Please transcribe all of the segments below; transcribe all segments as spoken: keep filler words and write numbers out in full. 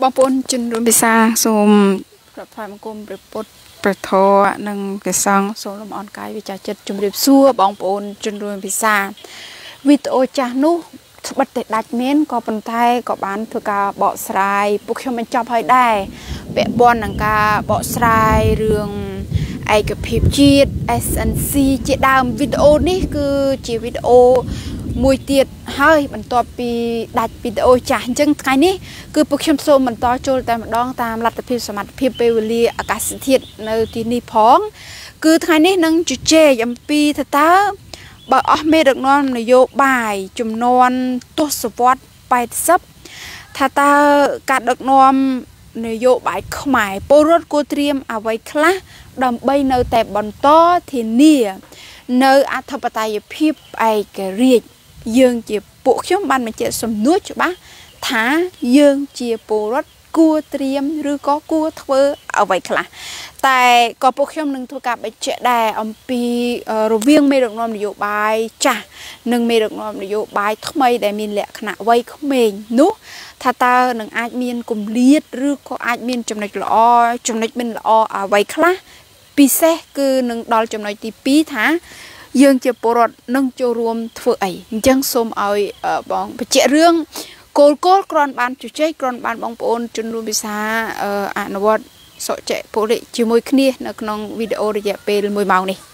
บางปนจนรวมพิซาสมปรับพายมังกรประปดประทอนังกระสังสมลมอ่อนกายวิจารจัดจุ่มเรียบซัวบางปนจนรวมพิซาวิตโอจานุบัดเตดัดเม้นก็เป็นไทยก็บ้านเพื่อกาเบาสายพวกเขามันจับให้ได้เปะบอลหนังกาเบาสายเรื่องไอกับพิบจีด เอส เอ็น ซี เจดามวิดีโอนี่คือจีวิดีโอมวยเตียดให้มันต่อปีดัดวิดีโอจ่าจังไงนี่คือพวกเขาโซมันต่อโจลแต่มาดองตามรัฐพิสมัติพิบเปวลีอากาศเทียดในที่นี่พ้องคือไงนี่นังจุเจยำปีท่าตาบอเมดักนอนนโยบายจุ่มนอนตัวสปอร์ตไปซับท่าตาการดักนอนนโยบายขมายโปรดกูเตรียมเอาไว้คละดำใบเนแต่บอลต่อทีนี่เนอัธปไตยพิบไอกระเรียยืงเจียปวกช่วงบันมันเจสมนุษย์บ้าท้ายืงเจียโปรดกูเตรียมหรือก็กูเทอเอาไว้คละแต่ก็พวกช่วงหนึ่งทุกการไปเจาะได้อมปีเราเวียงไม่ดักนอนนโยบายจ้ะหนึ่งไม่ดักนอนนโยบายทำไมได้มีแหละขณะไว้เขาเมงนุถ้าตาหนึ่งอาจมีนกลุ่มเลียดหรือก็อาจมีนจำนวนละอจำนวนเป็นละอเอาไว้คละปีเซคือหนึ่งดอลจำนวนตีปีท้ายังจะปรดนั่งโจรวมเถื่อยังสมเอาบองไปเจาะเรื่องโกลโกลกรอนบานจุเจกรอนบานบองปนจนรวมพิซาอ่านวัดสอเจโปรดิจิมวยคณีนักน้องวิดีโอระยะเป็นมวยเมานี่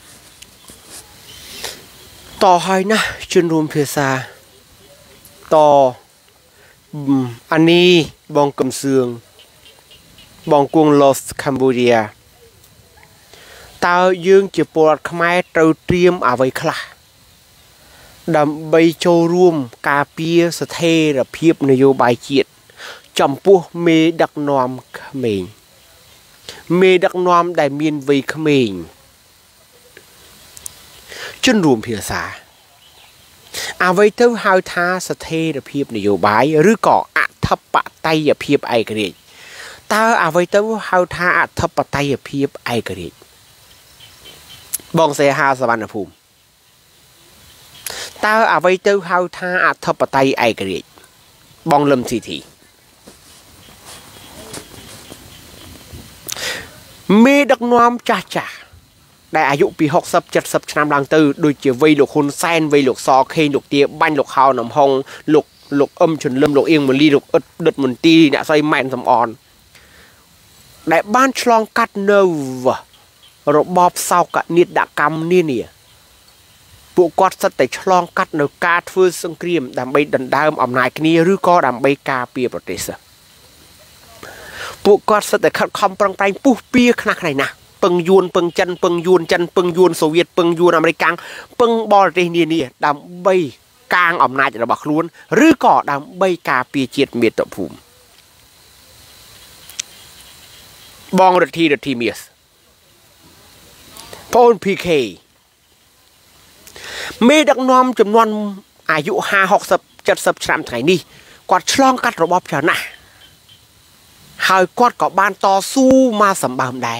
ต่อให้นะจนรวมพิซาต่ออันนี้บองกำเสืองบองกวงลอสคัมพูเดียตายืงจะปวดขมายเตาเตรียมเอาไว้คลาดำใบโจรวมกาเปียสะเทระเพียบนโยบายเกียรติจำพวกเมดักนอมเขมงเมดักนอมได้เมียนไว้เขมงจนรวมเพียสาเอาไว้เท่าหาวท้าสะเทระเพียบนโยบายหรือก่ออัฐปะไตยเพียบไอกระเดตาเอาไว้เท่าหาวท้าอัฐปะไตยเพียบไอกระเดบองเสียหาสวรรณภูมิตาเอาไว้เต้าหาวท่าอัฐปไตยไอกระเดียบองลมทีทีเมดักนอมจ่าจ่าได้อายุปีหกสิบเจ็ดสิบชนามลังตือโดยเจี๋ยววัยหลกคนแซนวัยหลกซอเคหลกเตี้ยบันหลกขาวหนำหงหลกหลกอมชนเริ่มหลกเอียงมันรีหลกอึดดึดมันตีเนี่ยใส่แมนสำออนได้บ้านฉลองกัดเนวระบอบเศร้ากะนิดดักกรรมนี่เนี่ยพวกกอดสติฉลองกัดในการฟื้นสังเกตดำไปดันดามอำนาจนี้หรือก็ดำไปกาเปียประเทศพวกกอดสติขัดคำปรังไปปุ๊บเปียขนาดไหนนะปึงยวนปึงจันปึงยวนจันปึงยวนโซเวียตปึงยวนอเมริกันปึงบอลเรเนียนี่ดำไปกลางอำนาจระบาดล้วนหรือก็ดำไปกาเปียเจียดเมียตภูมิบองรทีรทีเมียสพอนพีเคเมดักนอมจำนวนอายุห้าหกสิบเจ็ดสิบชามไทยนี่กอดฉลองกัดระบบชนะหายกอดกับบ้านต่อสู้มาสัมบามได้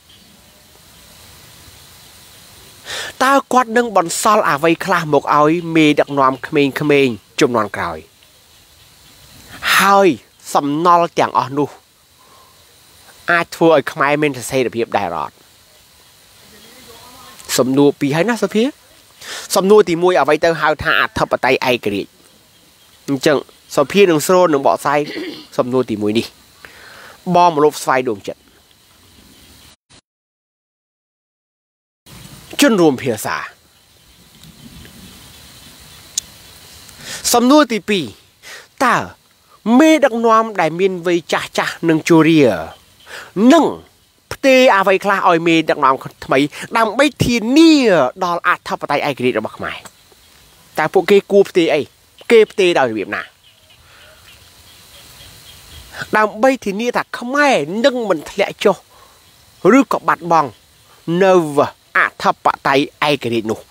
ตากอดนึ่งบอลซอลอาไว้คลาหมกเอาเมดักนอมเขมงเขมงจำนวนกลอยหายสำนอลอย่างอ่อนดูอาทัวร์ขมายเมนเทเซเพียบได้รอดสำนวนปีให้น่าสะเพียสำนวนตีมวยเอาไว้เต้าหาวท่าอัฐปไตยไอกรีจังสะเพียหนึ่งโซนหนึ่งบ่อไซสำนวนตีมวยนี่บอมลบไฟดวงจัดจนรวมเพียสาสำนวนตีปีตาเมดักนอมได้เมียนไว้จ่าจ่าหนึ่งจูเรียหนึ่งเตะอาไว้คลาออยเมดักนอมทำไมดำไม่ทีนี่ดอลอัฐปไตยไอกรีระบักใหม่แต่พวกเกกูเตะไอเกเตะดาวเวียดนามดำไม่ทีนี่แต่เขาไม่นึ่งมันทะเลโจหรือกับบัดบองเนวอัฐปไตยไอกรีนุ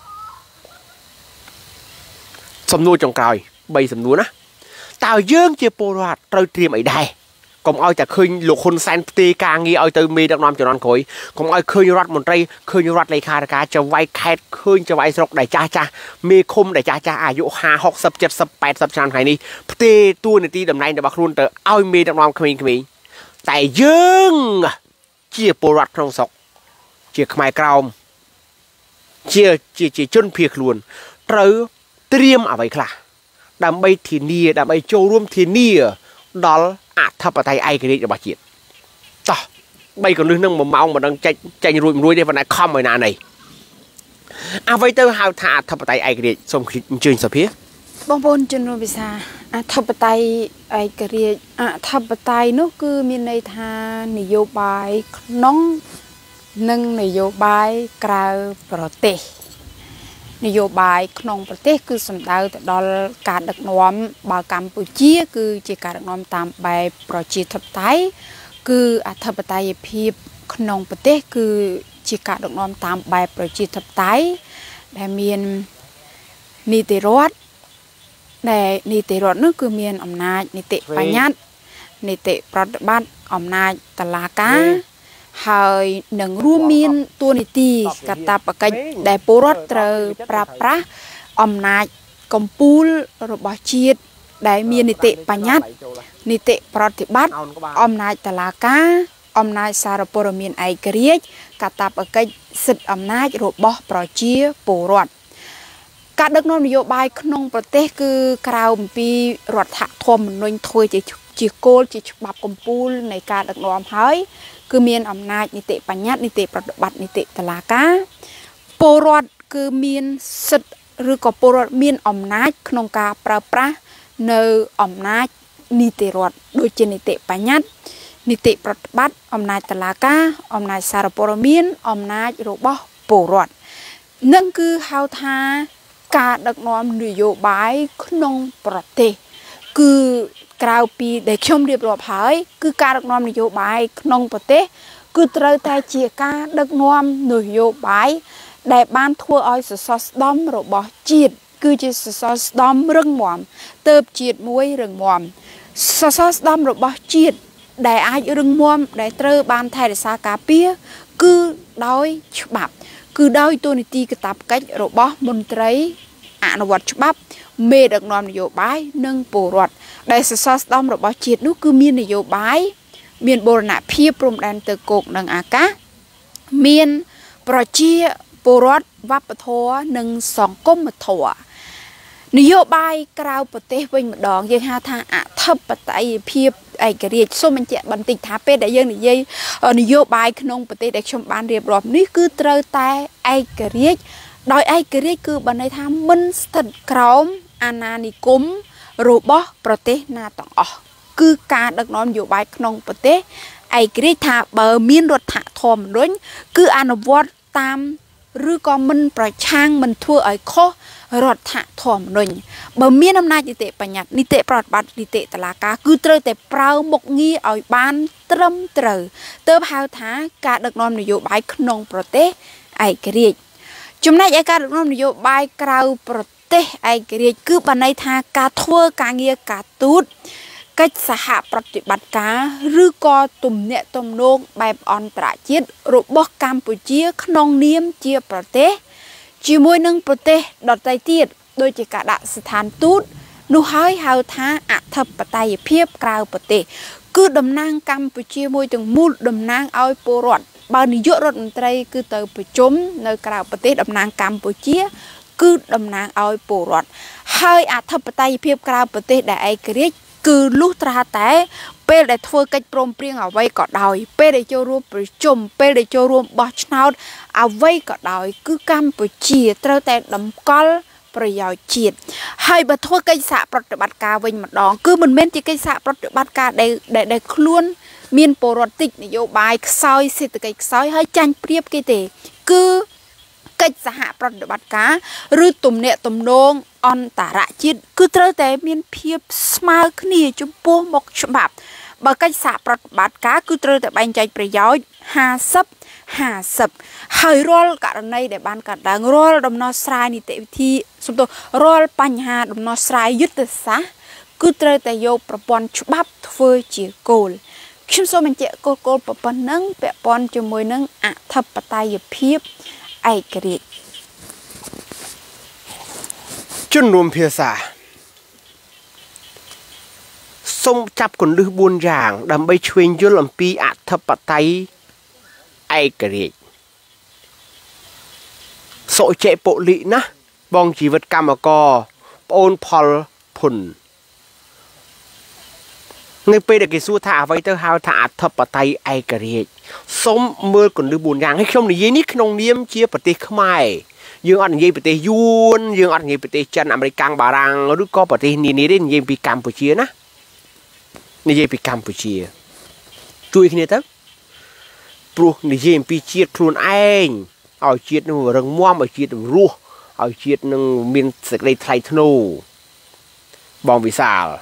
สำนวนจงกลอยใบสำนวนนะตาวเยื่อเจียโปรดเราเตรียมไอ้ได้ก็เอาจากคืนหลุดคนแซนตีกางงี้เอาตัวเมดักนอมจะนอนคอยก็เอาคืนรัฐมนตรีคืนรัฐเลขาธิการจะไว้แคทคืนจะไว้สกได้จ้าจ้าเมคมได้จ้าจ้าอายุห้าหกสิบเจ็ดสิบแปดสิบชานไทยนี่ตีตัวในตีดำในในบักรุนเตอเอาเมดักนอมขมิ้นขมิ้นแต่យើងជាពលរដ្ឋក្នុងស្រុកជាខ្មែរក្រោមជាជាជាជនភៀសខ្លួនត្រូវត្រៀមអ្វីខ្លះដើម្បីធានាដើម្បីចូលរួមធានាដល់អធិបតេយ្យឯករាជ្យរបស់ជាតិតោះបីកន្លឹះនឹងមួយម៉ោងមិនដឹងចាច់ចាញ់រួចរួចទេប៉ុន្តែខំឲ្យណានេះអ្វីទៅហៅថាអធិបតេយ្យឯករាជ្យសូមអញ្ជើញសភាបងប្អូនជនរួមភាសាអធិបតេយ្យឯករាជ្យអធិបតេយ្យនោះគឺមានន័យថានយោបាយក្នុងនិងនយោបាយក្រៅប្រទេសនយោបាយក្នុងប្រទេសគឺសំដៅទៅដល់ការដឹកនាំបើកម្ពុជា គឺជាការដឹកនាំតាមបែបប្រជាធិបតេយ្យគឺអធិបតេយ្យភាពក្នុងប្រទេសគឺជាការដឹកនាំតាមបែបប្រជាធិបតេយ្យដែលមាននីតិរដ្ឋដែលនីតិរដ្ឋនោះគឺមានអំណាចនីតិបញ្ញត្តិនីតិប្រតិបត្តិអំណាចតុលាការហើយនឹងរួមមានតួនាទីកាតព្វកិច្ចដែលពលរដ្ឋត្រូវប្រើប្រាស់អំណាចកម្ពុជារបស់ជាតិដែលមាននីតិបញ្ញត្តិនីតិប្រតិបត្តិអំណាចតុលាការអំណាចសារព័ត៌មានឯករាជ្យកាតព្វកិច្ចសិទ្ធិអំណាចរបស់ប្រជាពលរដ្ឋការដឹកនាំនយោបាយក្នុងប្រទេសគឺក្រៅអំពីរដ្ឋធម្មនុញ្ញធ្វើជាជាគោលជាច្បាប់កម្ពុជានៃការដឹកនាំហើយគឺមានអំណាចនីតិបញ្ញត្តិនីតិប្រតិបត្តិនីតិតុលាការពលរដ្ឋគឺមានសិទ្ធិឬក៏ពលរដ្ឋមានអំណាចក្នុងការប្រើប្រាស់នៅអំណាចនីតិរដ្ឋដូចជានីតិបញ្ញត្តិនីតិប្រតិបត្តិអំណាចតុលាការអំណាចសារព័ត៌មានអំណាចរបស់ពលរដ្ឋនឹងគឺហៅថាការដឹកនាំនយោបាយក្នុងប្រទេសគឺក្រៅពីដែលខ្ញុំរៀបរាប់ហើយគឺការដឹកនាំនយោបាយក្នុងប្រទេសគឺត្រូវតែជាការដឹកនាំនយោបាយដែលបានធ្វើឲ្យសសរស្តម្ភរបស់ជាតិគឺជាសសរស្តម្ភរឹងមាំទៅជាតិមួយរឹងមាំសសរស្តម្ភរបស់ជាតិដែលអាចរឹងមាំដែលត្រូវបានថែរក្សាការពារគឺដោយច្បាប់គឺដោយទូនីតិកាតព្វកិច្ចរបស់មន្ត្រីអនុវត្តច្បាប់មេដឹកនាំនយោបាយនិងពលរដ្ឋដែលសសរស្តម្ភរបស់ជាតិនោះគឺមាននយោបាយមានបូរណភាពព្រំដែនទឹកគោកនិងអាកាសមានប្រជាពលរដ្ឋវប្បធម៌និងសង្គមធម៌នយោបាយក្រៅប្រទេសវិញម្ដងយើងហៅថាអធិបតេយ្យភាពឯករាជ្យសូមបញ្ជាក់បន្តិចថាពេលដែលយើងនិយាយនយោបាយក្នុងប្រទេសដែលខ្ញុំបានរៀបរាប់នេះគឺត្រូវតែឯករាជ្យដោយឯករាជ្យគឺបានន័យថាមិនស្ថិតក្រោមអាណានិគមរបស់ប្រទេសណាទាំងអស់គឺការដឹកនាំនយោបាយក្នុងប្រទេសឯករាជ្យថាបើមានរដ្ឋធម្មនុញ្ញគឺអនុវត្តតាមឬក៏មិនប្រឆាំងមិនធ្វើឲ្យខុសរដ្ឋធម្មនុញ្ញបើមានអំណាចនីតិបញ្ញត្តិនីតិប្រតិបត្តិនីតិតុលាការគឺត្រូវតែប្រើមុខងារឲ្យបានត្រឹមត្រូវទើបហៅថាការដឹកនាំនយោបាយក្នុងប្រទេសឯករាជ្យចំណែកឯការដឹកនាំនយោបាយក្រៅប្រទេសឯករាជ្យគឺបានន័យថាការធ្វើការងារការទូតកិច្ចសហប្រតិបត្តិការឬក៏ទំនាក់ទំនងបែបអន្តរជាតិរបស់កម្ពុជាក្នុងនាមជាប្រទេសជាមួយនឹងប្រទេសដទៃទៀតដូចជាការដាក់ស្ថានទូតនោះហើយហៅថាអធិបតេយ្យភាពក្រៅប្រទេសគឺតំណាងកម្ពុជាមួយទាំងមូលតំណាងឲ្យពលរដ្ឋបើនាយករដ្ឋមន្ត្រីគឺទៅប្រជុំនៅក្រៅប្រទេសតំណាងកម្ពុជាគឺតំណាងឲ្យពលរដ្ឋហើយអធិបតេយ្យភាពក្រៅប្រទេសដែលឯករាជ្យគឺលុះត្រាតែពេលដែលធ្វើកិច្ចព្រមព្រៀងអ្វីក៏ដោយពេលដែលចូលរួមប្រជុំពេលដែលចូលរួមបោះឆ្នោតអ្វីក៏ដោយគឺកម្ពុជាត្រូវតែតម្កល់ប្រយោជន៍ជាតិហើយបើធ្វើកិច្ចសហប្រតិបត្តិការវិញម្ដងគឺមិនមែនជាកិច្ចសហប្រតិបត្តិការដែលដែលខ្លួនមានពលរដ្ឋតិចនយោបាយខ្សោយសេដ្ឋកិច្ចខ្សោយហើយចាញ់ប្រៀបគេទេគឺកិច្ចសហប្រតិបត្តិការឬទំនាក់ទំនងអន្តរជាតិគឺត្រូវតែមានភាពស្មើគ្នាចំពោះមុខច្បាប់បើកិច្ចសហប្រតិបត្តិការគឺត្រូវតែបែងចែកប្រយោជន៍ห้าสิบ ห้าสิบហើយរាល់ករណីដែលបានកើតឡើងរាល់ដំណោះស្រាយនីតិវិធីសំទោសរាល់បញ្ហាដំណោះស្រាយយុទ្ធសាស្ត្រគឺត្រូវតែយកប្រព័ន្ធច្បាប់ធ្វើជាគោលខ្ញុំសូមបញ្ជាក់គោលគោលប៉ុណ្ណឹងពាក់ព័ន្ធជាមួយនឹងអធិបតេយ្យភាពឯករាជ្យជនរួមភាសាសូមចាប់គន្លឹះbốnយ៉ាងដើម្បីឆ្វេងយល់អំពីអធិបតេយ្យឯករាជ្យសុចេបុលិណាបងជីវិតកម្មករប្អូនផលភុននៅពេលដែលគេសួរថាអ្វីទៅហៅថាអធិបតេយ្យឯករាជ្យសូមមើលគន្លឹះbốnយ៉ាងហើយខ្ញុំនិយាយនេះក្នុងនាមជាប្រទេសខ្មែរយើងអត់និយាយប្រទេសយួនយើងអត់និយាយប្រទេសចិនអាមេរិកបារាំងឬក៏ប្រទេសនានាទេនិយាយពីកម្ពុជាណានិយាយពីកម្ពុជាជួយគ្នាទៅព្រោះនិយាយអំពីជាតិខ្លួនឯងឲ្យជាតិនឹងរឹងមាំឲ្យជាតិរស់ឲ្យជាតិនឹងមានសេចក្តីថ្លៃថ្នូរបងវិសាល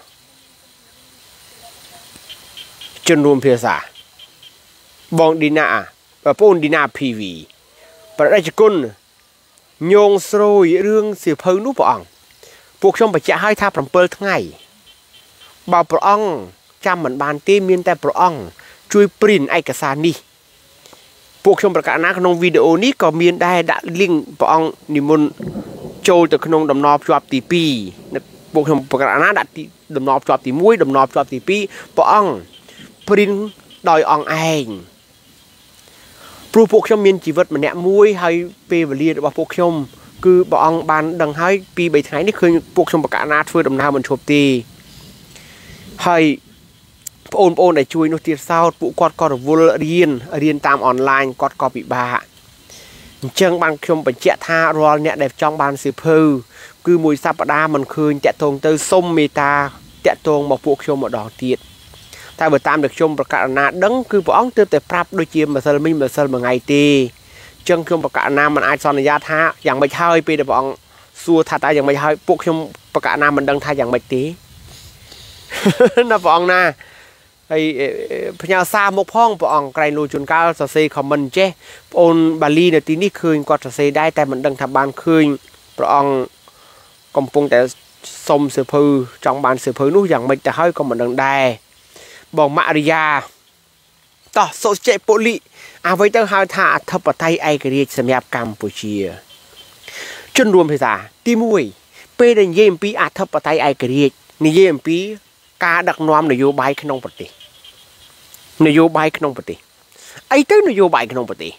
ជនរួមភាសាបងឌីណាបងប្អូនឌីណា pê vê ប្រដេជគុណញងស្រួយរឿងសៀវភៅនោះព្រះអង្គពួកខ្ញុំបញ្ជាក់ឲ្យថា7ថ្ងៃបើព្រះអង្គចាំមិនបានទេមានតែព្រះអង្គជួយព្រីនឯកសារនេះពួកខ្ញុំប្រកាសណាក្នុងវីដេអូនេះក៏មានដែរដាក់ link ព្រះអង្គនិមន្តចូលទៅក្នុងដំណរភ្ជាប់ទី2ពួកខ្ញុំប្រកាសណាដាក់ដំណរភ្ជាប់ទី1ដំណរភ្ជាប់ទី2ព្រះអង្គព្រីនដោយអង្គឯងព្រោះពួកខ្ញុំមានជីវិតម្នាក់មួយហើយពេលវេលារបស់ពួកខ្ញុំគឺព្រះអង្គបានដឹងហើយពី3ថ្ងៃនេះឃើញពួកខ្ញុំប្រកាសណាធ្វើដំណើរមិនឈប់ទេហើយបងប្អូនដែលជួយនោះទៀតសោតពួកគាត់ក៏រវល់រៀនរៀនតាមអនឡាញគាត់ក៏ពិបាកអញ្ចឹងបានខ្ញុំបញ្ជាក់ថារាល់អ្នកដែលចង់បានសៀវភៅគឺមួយសប្តាហ៍មិនឃើញតាក់ទងទៅសុំមេត្តាតាក់ទងមកពួកខ្ញុំម្ដងទៀតតែបើតាមដែលខ្ញុំប្រកាសណាដឹងគឺព្រះអង្គទើបតែប្រាប់ដូចជាម្សិលមិញម្សិលមួយថ្ងៃទេអញ្ចឹងខ្ញុំប្រកាសណាមិនអាចសន្យាថាយ៉ាងម៉េចហើយពេលដែលព្រះអង្គសួរថាតើយ៉ាងម៉េចហើយពួកខ្ញុំប្រកាសណាមិនដឹងថាយ៉ាងម៉េចទេណាព្រះអង្គណាហើយផ្ញើសារមកផងព្រះអង្គក្រែងលោកជួនកាលសរសេរ comment ចេះបងអូនបាលីនៅទីនេះឃើញគាត់សរសេរដែរតែមិនដឹងថាបានឃើញព្រះអង្គកំពុងតែសុំសៀវភៅចង់បានសៀវភៅនោះយ៉ាងម៉េចទៅហើយក៏មិនដឹងដែរបងម៉ារីយ៉ាតោះសុចេបុលិអ្វីទៅហៅថាអធិបតេយ្យឯករាជ្យសម្រាប់កម្ពុជាជនរួមភាសាទី1ពេលដែលនិយាយអំពីអធិបតេយ្យឯករាជ្យនិយាយអំពីការដឹកនាំនយោបាយក្នុងប្រទេសនយោបាយក្នុងប្រទេសអីទៅនយោបាយក្នុងប្រទេស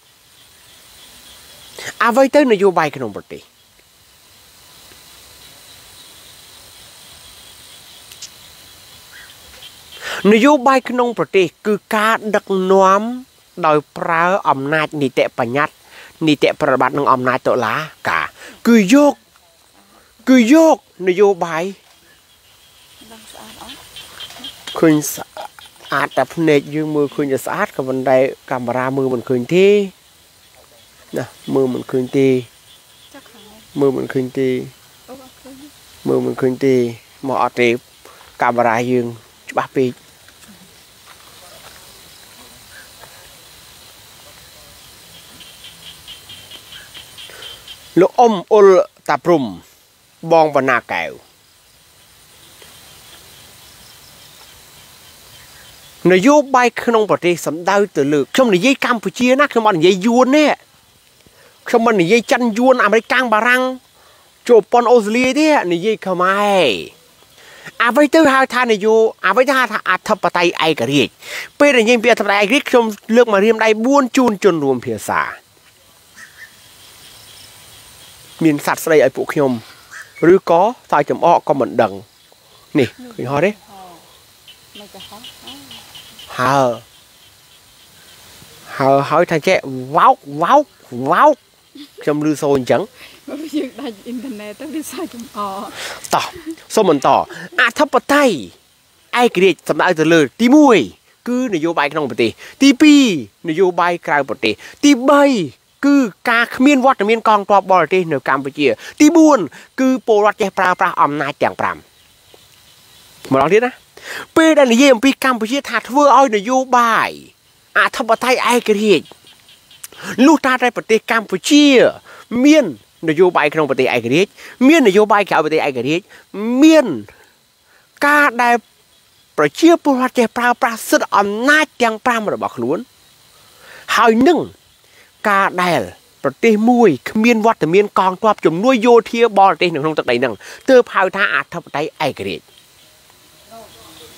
អ្វីទៅនយោបាយក្នុងប្រទេសនយោបាយក្នុងប្រទេសគឺការដឹកនាំដោយប្រើអំណាចនីតិបញ្ញត្តិនីតិប្រតិបត្តិនិងអំណាចតុលាការគឺយកគឺយកនយោបាយឃើញស្អាតតែភ្នែកយើងមើលឃើញតែស្អាតក៏មិនដែរកាមេរ៉ាមើលមិនឃើញទេណាមើលមិនឃើញទេមើលមិនឃើញទេមើលមិនឃើញទេមកអត់ទេកាមេរ៉ាយើងច្បាស់ពេកលោកអ៊ំអ៊ុលតាព្រំបងបណ្ណាកែវនយោបាយក្នុងប្រទេសសំដៅទៅលើខ្ញុំនិយាយកម្ពុជាណាខ្ញុំអត់និយាយយួនទេខ្ញុំមិននិយាយចិនយួនអាមេរិកកាំងបារាំងជប៉ុនអូស្ត្រាលីទេនិយាយខ្មែរអ្វីទៅហៅថានយោអ្វីទៅហៅថាអធិបតេយ្យឯករាជ្យពេលដែលនិយាយពីអធិបតេយ្យឯករាជ្យខ្ញុំលើកមករៀបដៃ4ជូនជនរួមភាសាមានសត្វស្ដីឲ្យពួកខ្ញុំឬក៏សើចចំអកក៏មិនដឹងនេះឃើញហោះទេហើហើហើយថាចេះវ៉ោកវ៉ោកវ៉ោកខ្ញុំលឺសូរអញ្ចឹងយើងដាច់អ៊ីនធឺណិតទៅវាសើចចំអកតោះសូមបន្តអធិបតេយ្យឯករាជ្យសំដៅទៅលើទី1គឺនយោបាយក្នុងប្រទេសទី2នយោបាយក្រៅប្រទេសទី3គឺការគ្មានវត្តមានកងទ័ពបរទេសនៅកម្ពុជាទី4គឺពលរដ្ឋចេះប្រើប្រាស់អំណាចទាំង5ម្ដងទៀតណាពេលដែលនិយាយអំពីកម្ពុជាថាធ្វើឲ្យនយោបាយអធិបតេយ្យឯករាជ្យលុះត្រាតែប្រទេសកម្ពុជាមាននយោបាយក្នុងប្រទេសឯករាជ្យមាននយោបាយក្រៅប្រទេសឯករាជ្យមានការដែលប្រជាពលរដ្ឋចេះប្រើប្រាស់សិទ្ធិអំណាចទាំង5របស់ខ្លួនហើយនឹងការដែលប្រទេសមួយគ្មានវត្តមានកងទ័ពជំនួយយោធាបរទេសនៅក្នុងទឹកដីហ្នឹងទើបហៅថាអធិបតេយ្យឯករាជ្យ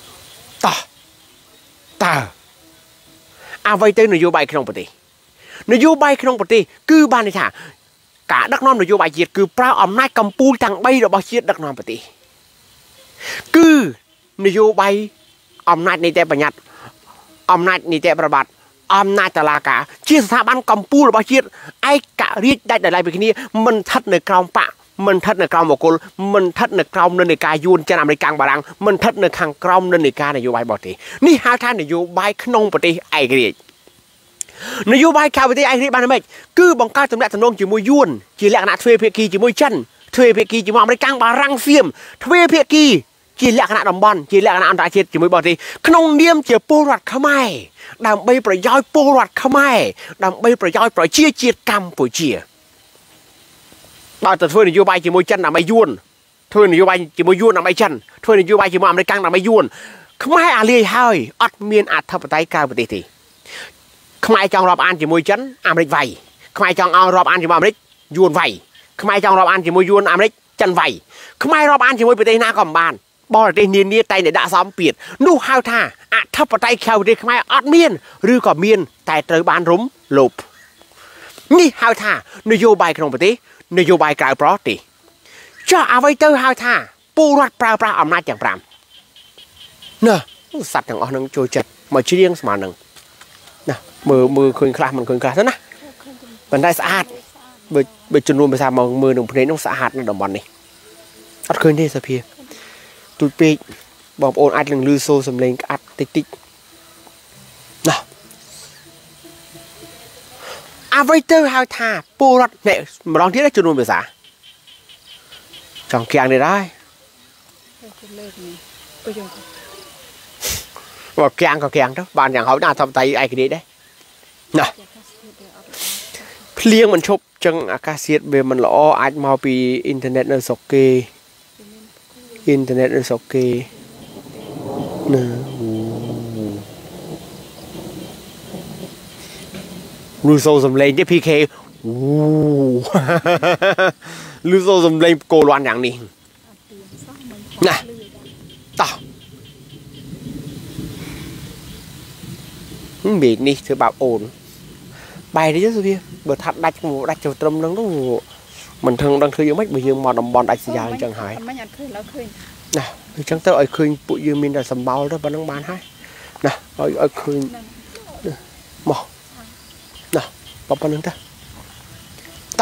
ต่อตาเอาไว้เต้นนโยบายขนมปฏินโยบายขนมปฏิคือบ้านในท่ากะดักน้อมนโยบายเจียดคือปราอำนาจกำปูจังใบดอกบาเจียดดักน้อมปฏิคือนโยบายอำนาจในแต่ปัญญาอำนาจในแต่ประบัติอำนาจตลากาเชี่ยสถาบันกำปูดบาเจียดไอ้กะเรียกได้แต่ไรแบบนี้มันทัดในกราวปะมันทัดในกราวบอกกลมันทัดในกราวในกายูนจะนำในกลางบารังมันทัดในขังกราวในกานโยบายบอตีนี่หาท่านนโยบายขนมปฏิไอ้เรียนโยบายข่าวปฏิไอ้เรียบ้านไม่คือบังคับสำนักสนมจีมวยยวนจีแหลกนาทเวเพกีจีมวยจันทเวเพกีจีมวยในกลางบารังเสียมทเวเพกีจีแหลกนาดำบอลจีแหลกนาอันตรายเจ็ดจีมวยบอตีขนมเดียมเจียปูรัดขมายดำใบประย้อยปูรัดขมายดำใบประย้อยปล่อยเชี่ยเจียดกำปุ๋ยเจียบางแต่ทเวนโยบายจีมวยจันนำไปยวนทเวนโยบายจีมวยยวนนำไปจันทเวนโยบายจีมวยในกลางนำไปยวนขมายอะไรให้อัดเมียนอัดทับไตกลางปฏิทิขมายจองรอบอันจีมวยจันอเมริกไวขมายจองเอารอบอันจีมวยอเมริกยวนไวขมายจองรอบอันจีมวยยวนอเมริกจันไวขมายรอบอันจีมวยปฏิทินากอมบานบอลเดนีเนียไตในด่าซ้อมเปียดนู่ฮาวท่าอัดทับไตแควเด็กขมายอัดเมียนหรือก่อเมียนแต่เตยบานรุมหลบนี่ฮาวท่านโยบายขนมปฏินโยบายกลายปลอดตีจะเอาไว้เตอร์ฮาวท่าปูรัดปลาปลาอำนาจอย่างปรามเนอะสัตว์อย่างอ่อนนึงโจจัดมาชี้เลี้ยงสมาหนึ่งนะมือมือคืนคลามันคืนคลาซะนะมันได้สะอาดเบอเบอจนรวมไปสามมองมือหนึ่งเพลงต้องสะอาดนั่นดอกบอลนี่อัดคืนที่สะเพียตุยปีบอกโอนอัดหนึ่งลือโซสำเร็จอัดติ๊กติ๊กนะเอาไว้เตอร์ฮาวท่าปูรัดเนี่ยมาลองที่ได้จนรวมไปสาจองเกียงได้ได้บอกเกียงก็เกียงđó bànอย่างเขาหน้าทำไตไอ้กี่đấyน่ะเพลียงมันชบจังอากาศเสียดเบมันล้ออาจมาปีอินเทอร์เน็ตในสกเกอินเทอร์เน็ตในสกเกน่ะรูโซสำเร็จที่พีเครูโซสำเร็จโกลวันอย่างนี้น่ะต่อbị đi thưa bảo ổn bài đấy chứ kia bờ thật đặt đặt chiều trầm nó mình thường đang khơi dưới mấy bây giờ mà đồng bọn đặt dài chẳng hại nè chẳng tới ở khơi bụi dương mình là sầm bao đó bạn đang bán hay nè ở ở khơi mỏ nè bao bao nhiêu ta tao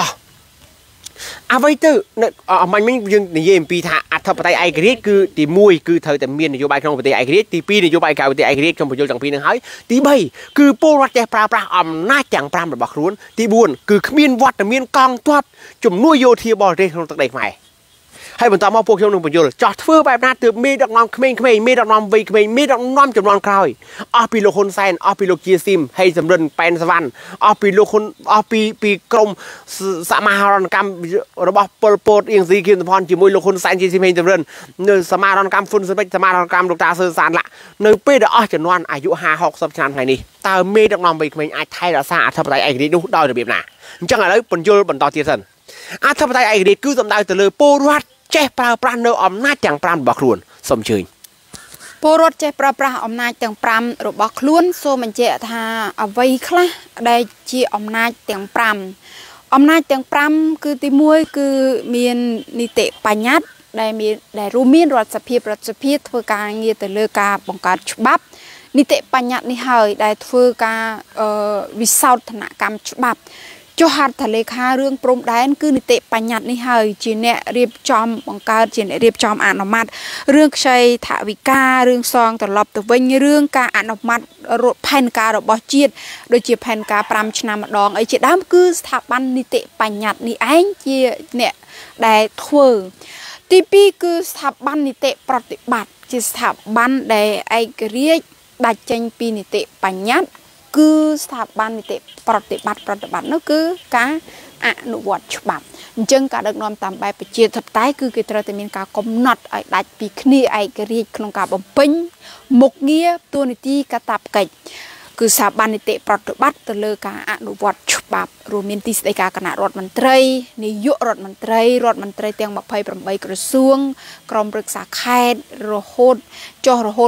à vậy từ à mình mình dừng để em pi thà à thập tay ai cái cứ thì mui cứ thời tầm miền này vô bài không phải ai cái thì pi này vô bài cao thì ai cái trong một vô chẳng pi năng hái thì bay cứ po rát pra pra ẩm nát chẳng pram được bạc luôn thì buồn cứ miền vắt miền cong toát chùm nuôi vô thì bò đây không tắc đầy mày hay bọn tao mau po trong đường một vô chọt phơi bài nát từ mi đặc nom khmei khmei mi đặc nom vây khmei mi đặc nom chùm non còi ở pi lô khôn sen ở pi lô chia sim hay sầm rần pen savan ở pi lô khôn ở pi pi kromสมาร์ทกรรมระบบโปรโปรเอียงซีคิมพรจีมวยลงคนแสนจีซีเพนจำเริญเนื้อสมาร์ทกรรมฟุ้นสเปกสมาร์ทกรรมลูกตาสื่อสารละเนื้อเป้ดอ๋อจนวันอายุห้าหกสัปดาห์ไงนี่ตาเมย์ดักนอมไปเมย์ไอ้ไทยละซาทับไตไอ้ดีดูดอยระเบียบน่ะจังอะไรปนโยนปนต่อเทียนสันอาทับไตไอ้ดีคือสำได้แต่เลยโปรวัดเจ๊ปลาปลาเนื้ออมนาจังปลาบักรวนสมชื่นโปรดเจ็บประปราอำนาจแต่งปรำรบอกล้วนโซมันเจตาเอาไว้คละได้จีอำนาจแต่งปรำอำนาจแต่งปรำคือติมวยคือมีนิเตปัญญาได้มีได้รู้มีรัฐสภีรัฐสภีเพื่อการเงียแต่เลือกการป้องกันฉบับนิเตปัญญานี่เฮยได้เพื่อการวิสาธนกรรมฉบับจหัดทะเลคาเรื่องปรมแดนคือนิเตปัญญานี่เฮยจีเนเรียบจอมป้องกันจีเนเรียบจอมอนุมัติเรื่องใช้ถาวิกาเรื่องซองตลอดตัววิ่งเรื่องการอนุมัติรถแผ่นการระบอบจีดโดยจีแผ่นการปรำชนะมาดองไอจีด้ามคือสถาบันนิเตปัญญานี่เองจีเนี่ยได้ทั่วที่ปีคือสถาบันนิเตปฏิบัติจีสถาบันได้ไอเรียกได้เจนปีนิเตปัญญาคือสถาบันนิเตปฏิบัติปฏิบัตินั่นคือการอนุวัตฉบับจึงการดักนอมตามใบประเจียทับใต้คือกิจการมีการกำหนดไอ้ดัดปีคณีไอ้กระดิ่งขนมกาบอมปิ้งหมกเงี้ยตัวนิติกระตับไก่คือสถาบันนิเตปฏิบัติตะเลการอนุวัตฉบับรวมมินติสไอการคณะรัฐมนตรีนิยรัฐมนตรีรัฐมนตรีเตียงบักไพ่ประใบกระทรวงกรมปรึกษาแพทย์ระหดจอระหด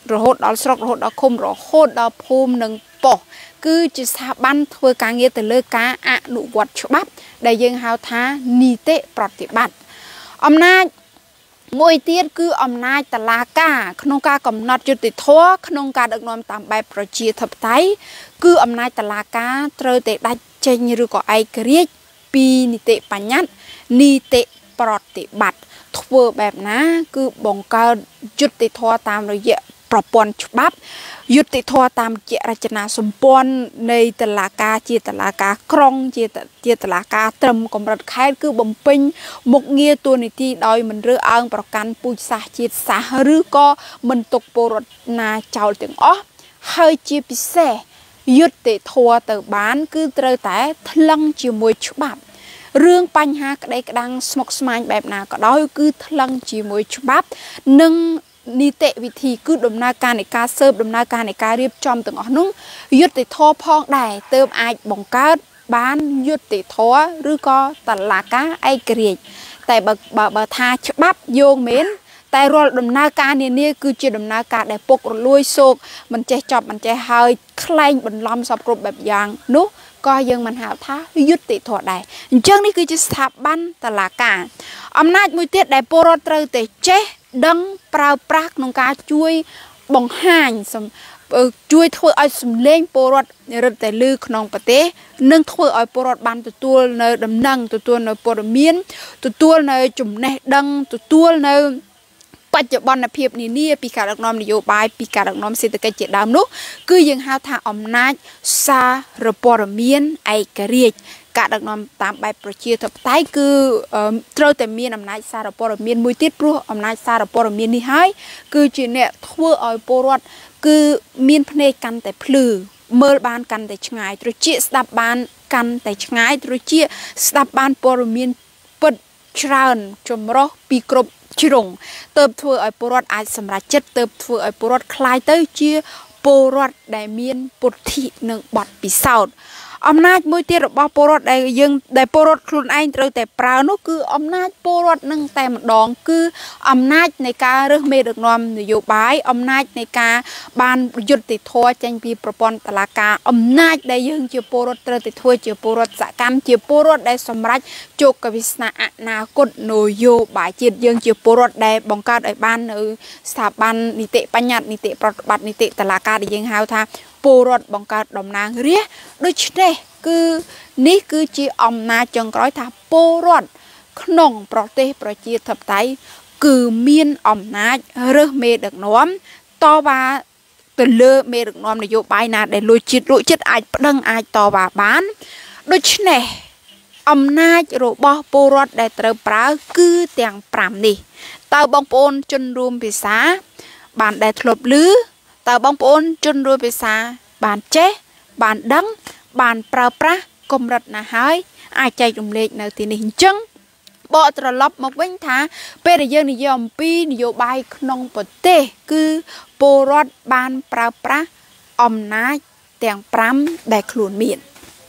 រហូតដល់ស្រុករហូតដល់ឃុំរហូតដល់ភូមិនិងប៉ុស្តិ៍គឺជាស្ថាប័នធ្វើការងារទៅលើការអនុវត្តច្បាប់ដែលយើងហៅថានីតិប្រតិបត្តិអំណាចមួយទៀតគឺអំណាចតុលាការក្នុងការកំណត់យុត្តិធម៌ក្នុងការដឹកនាំតាមបែបប្រជាធិបតេយ្យគឺអំណាចតុលាការត្រូវតែដាច់ចេញឬក៏ឯករាជ្យពីនីតិបញ្ញត្តិនីតិប្រតិបត្តិធ្វើបែបណាគឺបង្កើតយុត្តិធម៌តាមរយៈប្រព័ន្ធច្បាប់យុត្តិធម៌តាមជារចនាសម្ព័ន្ធនៃតុលាការជាតុលាការក្រុងជាជាតុលាការត្រឹមកម្រិតខេត្តគឺបំពេញមុខងារតួនាទីដោយមិនរើសអើងប្រកាន់ពូជសាសន៍ជាតិសាសន៍ឬក៏មិនទុកពលរដ្ឋណាចោលទាំងអស់ហើយជាពិសេសយុត្តិធម៌ទៅបានគឺត្រូវតែថ្លឹងជាមួយច្បាប់រឿងបញ្ហាក្តីក្តាំងស្មុគស្មាញបែបណាក៏ដោយគឺថ្លឹងជាមួយច្បាប់និងនីតិវិធីគឺដំណើរការនៃការស៊ើបដំណើរការនៃការរៀបចំទាំងអស់នោះយុត្តិធម៌ផងដែរទើបអាចបង្កើតបានយុត្តិធម៌ឬក៏តុលាការឯករាជ្យតែបើបើថាច្បាប់យោងមែនតែរាល់ដំណើរការនានាគឺជាដំណើរការដែលពុករលួយសោកមិនចេះចប់មិនចេះហើយខ្លែងបន្លំសពគ្រប់បែបយ៉ាងនោះក៏យើងមិនហៅថាយុត្តិធម៌ដែរអញ្ចឹងនេះគឺជាស្ថាប័នតុលាការអំណាចមួយទៀតដែលពលរដ្ឋត្រូវតែចេះដឹងប្រើប្រាស់ក្នុងការជួយបង្ហាញជួយធ្វើឲ្យសម្លេងពលរដ្ឋរឹតតែលឺក្នុងប្រទេសនិងធ្វើឲ្យពលរដ្ឋបានទទួលនៅដំណឹងទទួលនៅព័ត៌មានទទួលនៅចំណេះដឹងទទួលនៅបច្ចុប្បន្នភាពនានាពីការដឹកនាំនយោបាយពីការដឹកនាំសេដ្ឋកិច្ចជាដើមនោះគឺយើងហៅថាអំណាចសារព័ត៌មានឯករាជ្យការដឹកនាំតាមបែបប្រជាធិបតេយ្យគឺត្រូវតែមានអំណាចសារព័ត៌មានមួយទៀតព្រោះអំណាចសារព័ត៌មាននេះហើយគឺជាអ្នកធ្វើឲ្យពលរដ្ឋគឺមានភ្នែកកាន់តែភ្លឺមើលបានកាន់តែឆ្ងាយត្រចៀកស្ដាប់បានកាន់តែឆ្ងាយត្រចៀកស្ដាប់បានព័ត៌មានពិតច្រើនចម្រុះពីគ្រប់ជ្រុងទៅធ្វើឲ្យពលរដ្ឋអាចសម្រេចចិត្តទៅធ្វើឲ្យពលរដ្ឋคล้ายទៅជាពលរដ្ឋដែលមានពុទ្ធិនិងបទពិសោធន៍អំណាចមួយទៀតរបស់ពលរដ្ឋដែលយើងដែលពលរដ្ឋខ្លួនឯងត្រូវតែប្រើនោះគឺអំណាចពលរដ្ឋនឹងតែម្ដងគឺអំណាចនៃការរើសមេដឹកនាំនយោបាយអំណាចនៃការបានយុត្តិធម៌ចេញពីប្រព័ន្ធតុលាការអំណាចដែលយើងជាពលរដ្ឋត្រូវតែធ្វើជាពលរដ្ឋសកម្មជាពលរដ្ឋដែលសម្រេចជោគវាសនាអនាគតនយោបាយជាតិយើងជាពលរដ្ឋដែលបង្កើតឲ្យបាននៅស្ថាប័ននីតិបញ្ញត្តិនីតិប្រតិបត្តិនីតិតុលាការដែលយើងហៅថាពលរដ្ឋបង្កើតតំណាងរាស្ត្រដូច្នេះគឺនេះគឺជាអំណាចចុងក្រោយថាពលរដ្ឋក្នុងប្រទេសប្រជាធិបតេយ្យគឺមានអំណាចរើសមេដឹកនាំតវ៉ាទៅលើមេដឹកនាំនយោបាយណាដែលលួចជាតិលួចចិត្តអាចប្តឹងអាចតវ៉ាបានដូច្នេះអំណាចរបស់ពលរដ្ឋដែលត្រូវប្រើគឺទាំងប្រាំនេះតើបងប្អូនជនរួមភាសាបានដែលធ្លាប់ឮតើបងប្អូនជនរួមភាសាបានចេះបានដឹងបានប្រើប្រាស់កម្រិតណាហើយអាចចែករំលែកនៅទីនេះអញ្ចឹងបកត្រឡប់មកវិញថាពេលដែលយើងនិយាយអំពីនយោបាយក្នុងប្រទេសគឺពលរដ្ឋបានប្រើប្រាស់អំណាចទាំងប្រាំដែលខ្លួនមាន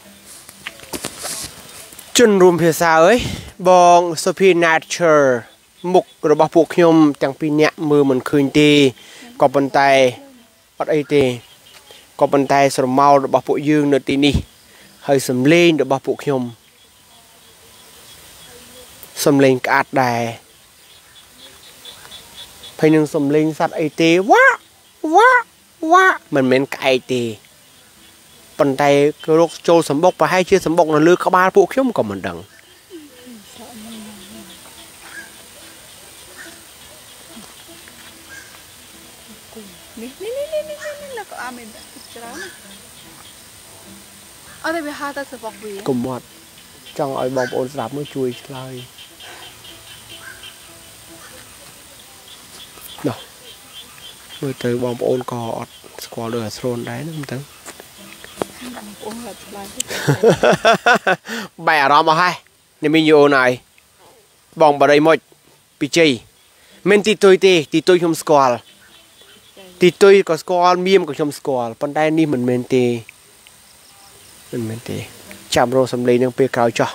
ជនរួមភាសាអើយបង Sophie Nature មុខរបស់ពួកខ្ញុំទាំងពីរនាក់មើលមិនឃើញទេក៏ប៉ុន្តែអត់អីទេក៏ប៉ុន្តែស្រមោលរបស់ពួកយើងនៅទីនេះហើយសំលេងរបស់ពួកខ្ញុំសំលេងក្អាត់ដែរហើយនឹងសំលេងសត្វអីទេវ៉ាវ៉ាវ៉ាមិនមែនក្អែកទេប៉ុន្តែគឺរកចូលសម្បុកប្រហែលជាសម្បុកនៅលើក្បាលពួកខ្ញុំក៏មិនដឹងនេះនេះនេះនេះនេះក៏អាមានច្រើនអត់ទេវាហៅតែសម្បុកវាកុំអត់ចង់ឲ្យបងប្អូនស្ដាប់មើលជួយឆ្លើយនោះមើលទៅបងប្អូនក៏អត់ស្គាល់ដូចអាស្រូនដែរហ្នឹងទៅបងប្អូនអត់ឆ្លើយបែរអារម្មណ៍អស់ហើយនេះមានយូរណាស់បងបរិយមុចពីជ័យមិនទីទុយទេទីទុយខ្ញុំស្គាល់ទីទុយក៏ស្គាល់មៀមក៏ខ្ញុំស្គាល់ប៉ុន្តែនេះមិនមែនទេមិនមែនទេចាំរកសំឡេងនឹងពេលក្រោយចោះ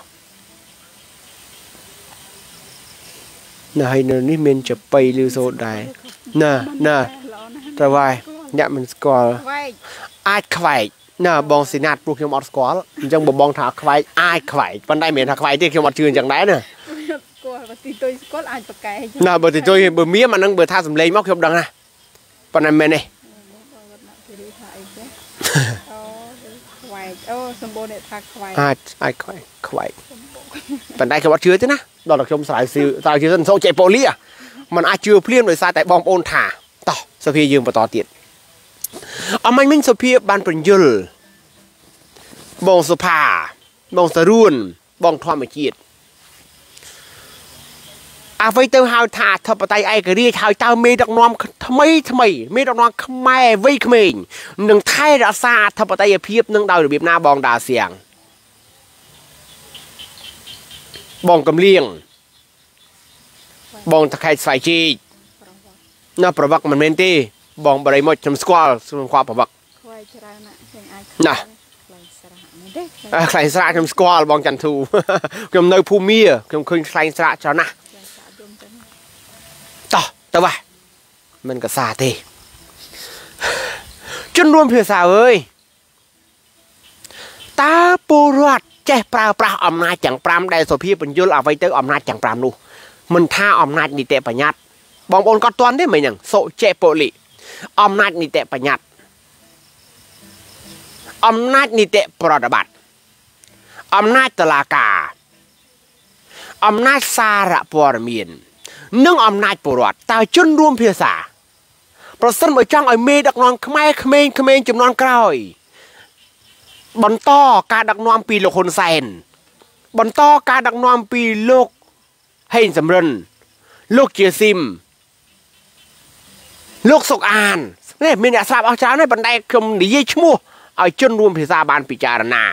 នៅហើយនៅនេះមានចប៉ីឬសូត្រដែរណាណាแต่ว่าเนี่ยมันสกอลอาจไข่เนาะบองสินาดพวกเขียวมอดสกอลจังบ่บองถาไข่อาจไข่ปันได้เหมือนถาไข่ที่เขียวมอดชื่นจังได้เนาะน่ะบ่ติตัวบ่เมียมันนั่งเบอร์ท่าสำเร็จมอกเขียวดังนะปันนั้นแม่นี่อาจอาจไข่ไข่ปันได้เขียวมอดชื่นจ้ะนะดอกชมสายซิสายชื่นโซเจโปลีอ่ะมันอาจเชื่อเพลียนโดยสายแต่บองโอนถาต่อสพียืมต่อเตียนเอาไม่มิ่งสพีบานเป็นยุลบองสภาบองสรุ่นบองทอมเกียรติอาไว้เติมหาวถาทบไตไอกระเรียหาวเติมเมดักนอมทำไมทำไมเมดักนอมขมายไว้ขมิ้นหนึ่งไทยรักษาทบไตเพียบหนึ่งดาวเบียบหน้าบองดาเสียงบองกำเลียงบองตะไคร้ใส่จีน่าประวักมันเมนตีบองบริมดจำสควอลสมควาประวักน่ะใครสระจำสควอลบองจันทูจำเนยภูมิจำคืนใครสระจอนะต่อแต่ว่ามันก็ซาเตจนรวมเพื่อสาวเอ้ยตาปูรัดเจ๊ปลาปลาอำนาจจังปรามได้โซพีเป็นยุลเอาไว้เตออำนาจจังปรามนูมันท่าอำนาจนิเตปัญญาบองบนก็ตอนได้ไหมยังโซเจโปลิอำนาจนิเตปัญญาอำนาจนิเตปรดบัตอำนาจตลากาอำนาจสาระปรมีนนึ่งอำนาจปรดตาจนรวมเพียสาประสันมาจ้างไอเมดักนอนขมายขมงขมงจำนวนกล้อยบนต่อการดักนอนปีโลคนเซนบนต่อการดักนอนปีโลกให้สำเร็จโลกเจียซิมโลกสกอานเนี่ยมีเนี่ยทราบเอาเช้าในบันไดคมหนีชั่วโมงเอาจนรวมพิซาบานปิจารณา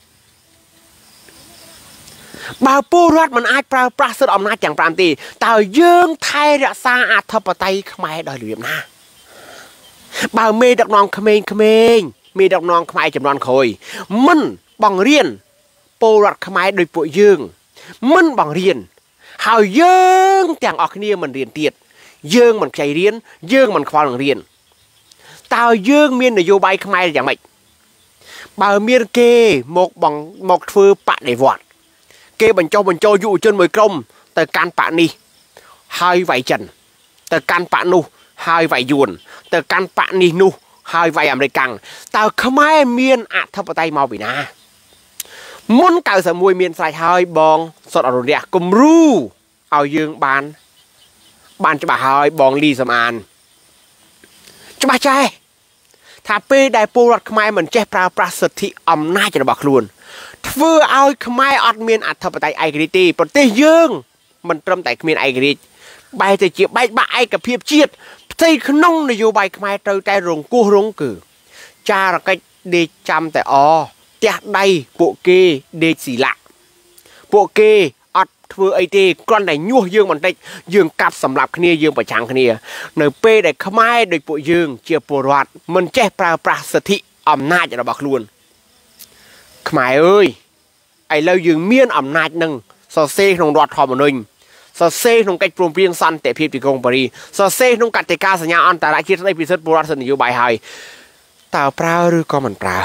บาปูรัดมันอาจปราปราศอำนาจอย่างปรามตีแต่ยื่งไทยรักษาอาธปไตยขมายดอยเหลี่ยมนะบาเมดักนองขมงขมงมีดักนองขมายจำนวนคอยมันบังเรียนปูรัดขมายโดยปุ่ยยื่งมันบังเรียนหาเยื่งแต่งออกเนี่ยมันเรียนเตียดเยื่งมันใจเรียนเยื่งมันความเรียนตาเยื่งเมียนนโยบายขมายอย่างไรบาเมียนเกหมกบังหมกฟือปะในวอดเกบันโจบันโจอยู่จนมือกลมแต่การปะนี่หายไหวจันแต่การปะนูหายไหวยวนแต่การปะนี่นูหายไหวอเมริกันแต่ขมายเมียนอัธปไตยมาวินามุนเก่าสมุยเมียนสายหายบองสดอรุณเดียกุมรู้เอายืงบานบานจะบ่าหายบองลีสมานจะบ่าใจถ้าเป้ได้ปูรัดขมายเหมือนเจ้าปลาปลาสถิอำนาจจะบอกล้วนเพื่อเอาขมายอัดเมียนอัธปไตยไอกริตีปฏิยืงมันตรมแต่เมียนไอกริตใบจะเจียบใบใบไอกับเพียบเชียดใส่ขนมนโยบายขมายเตยใจรงกู้รงกือจาระก็เดจำแต่อ๋อเจ้าใดโปเกเดสีละโปเกอัดเพื่อไอตีกรอนไหนยั่วยืงมันได้ยืงกัดสำหรับขณียืงประชังขณีเนยเป้ได้ขมายโดยปุยืงเจียปวดมันแจ้ปลาปลาสถิอำนาจจะบอกล้วนขมายเอ้ยไอเรายืงเมียนอำนาจหนึ่งสอเซ่ของรอดทอมนึงสอเซ่ของการปรุงเปลี่ยนสันแต่เพียบติกงปรีสอเซ่ของกติกาสัญญาอันตรายคิดในพิเศษปวดสนิยบายหายแต่เปล่าหรือก็มันเปล่า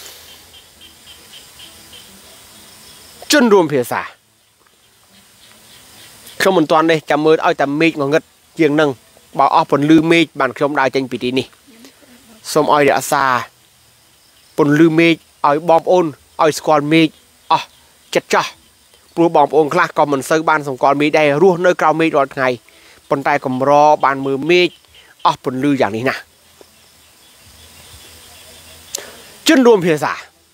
จนรวมเพียสาขมนตอนนี้จำมือเอาแต่เมฆงงเงิดเยียงนั่งบอกเอาผลลือเมฆบานขมดาวจังปีนี้สมอ้อยเดอซาผลลือเมฆเอาบอมโอนเอาสกอลเมฆอ่ะจัดจ้าปลูกบอมโอนคลาก็มันซื้อบ้านสงกรมีได้รู้เนื้อกราวเมฆรอดไงปนใต้กำรอบานมือเมฆอ่ะผลลืออย่างนี้นะจนรวมเพียสา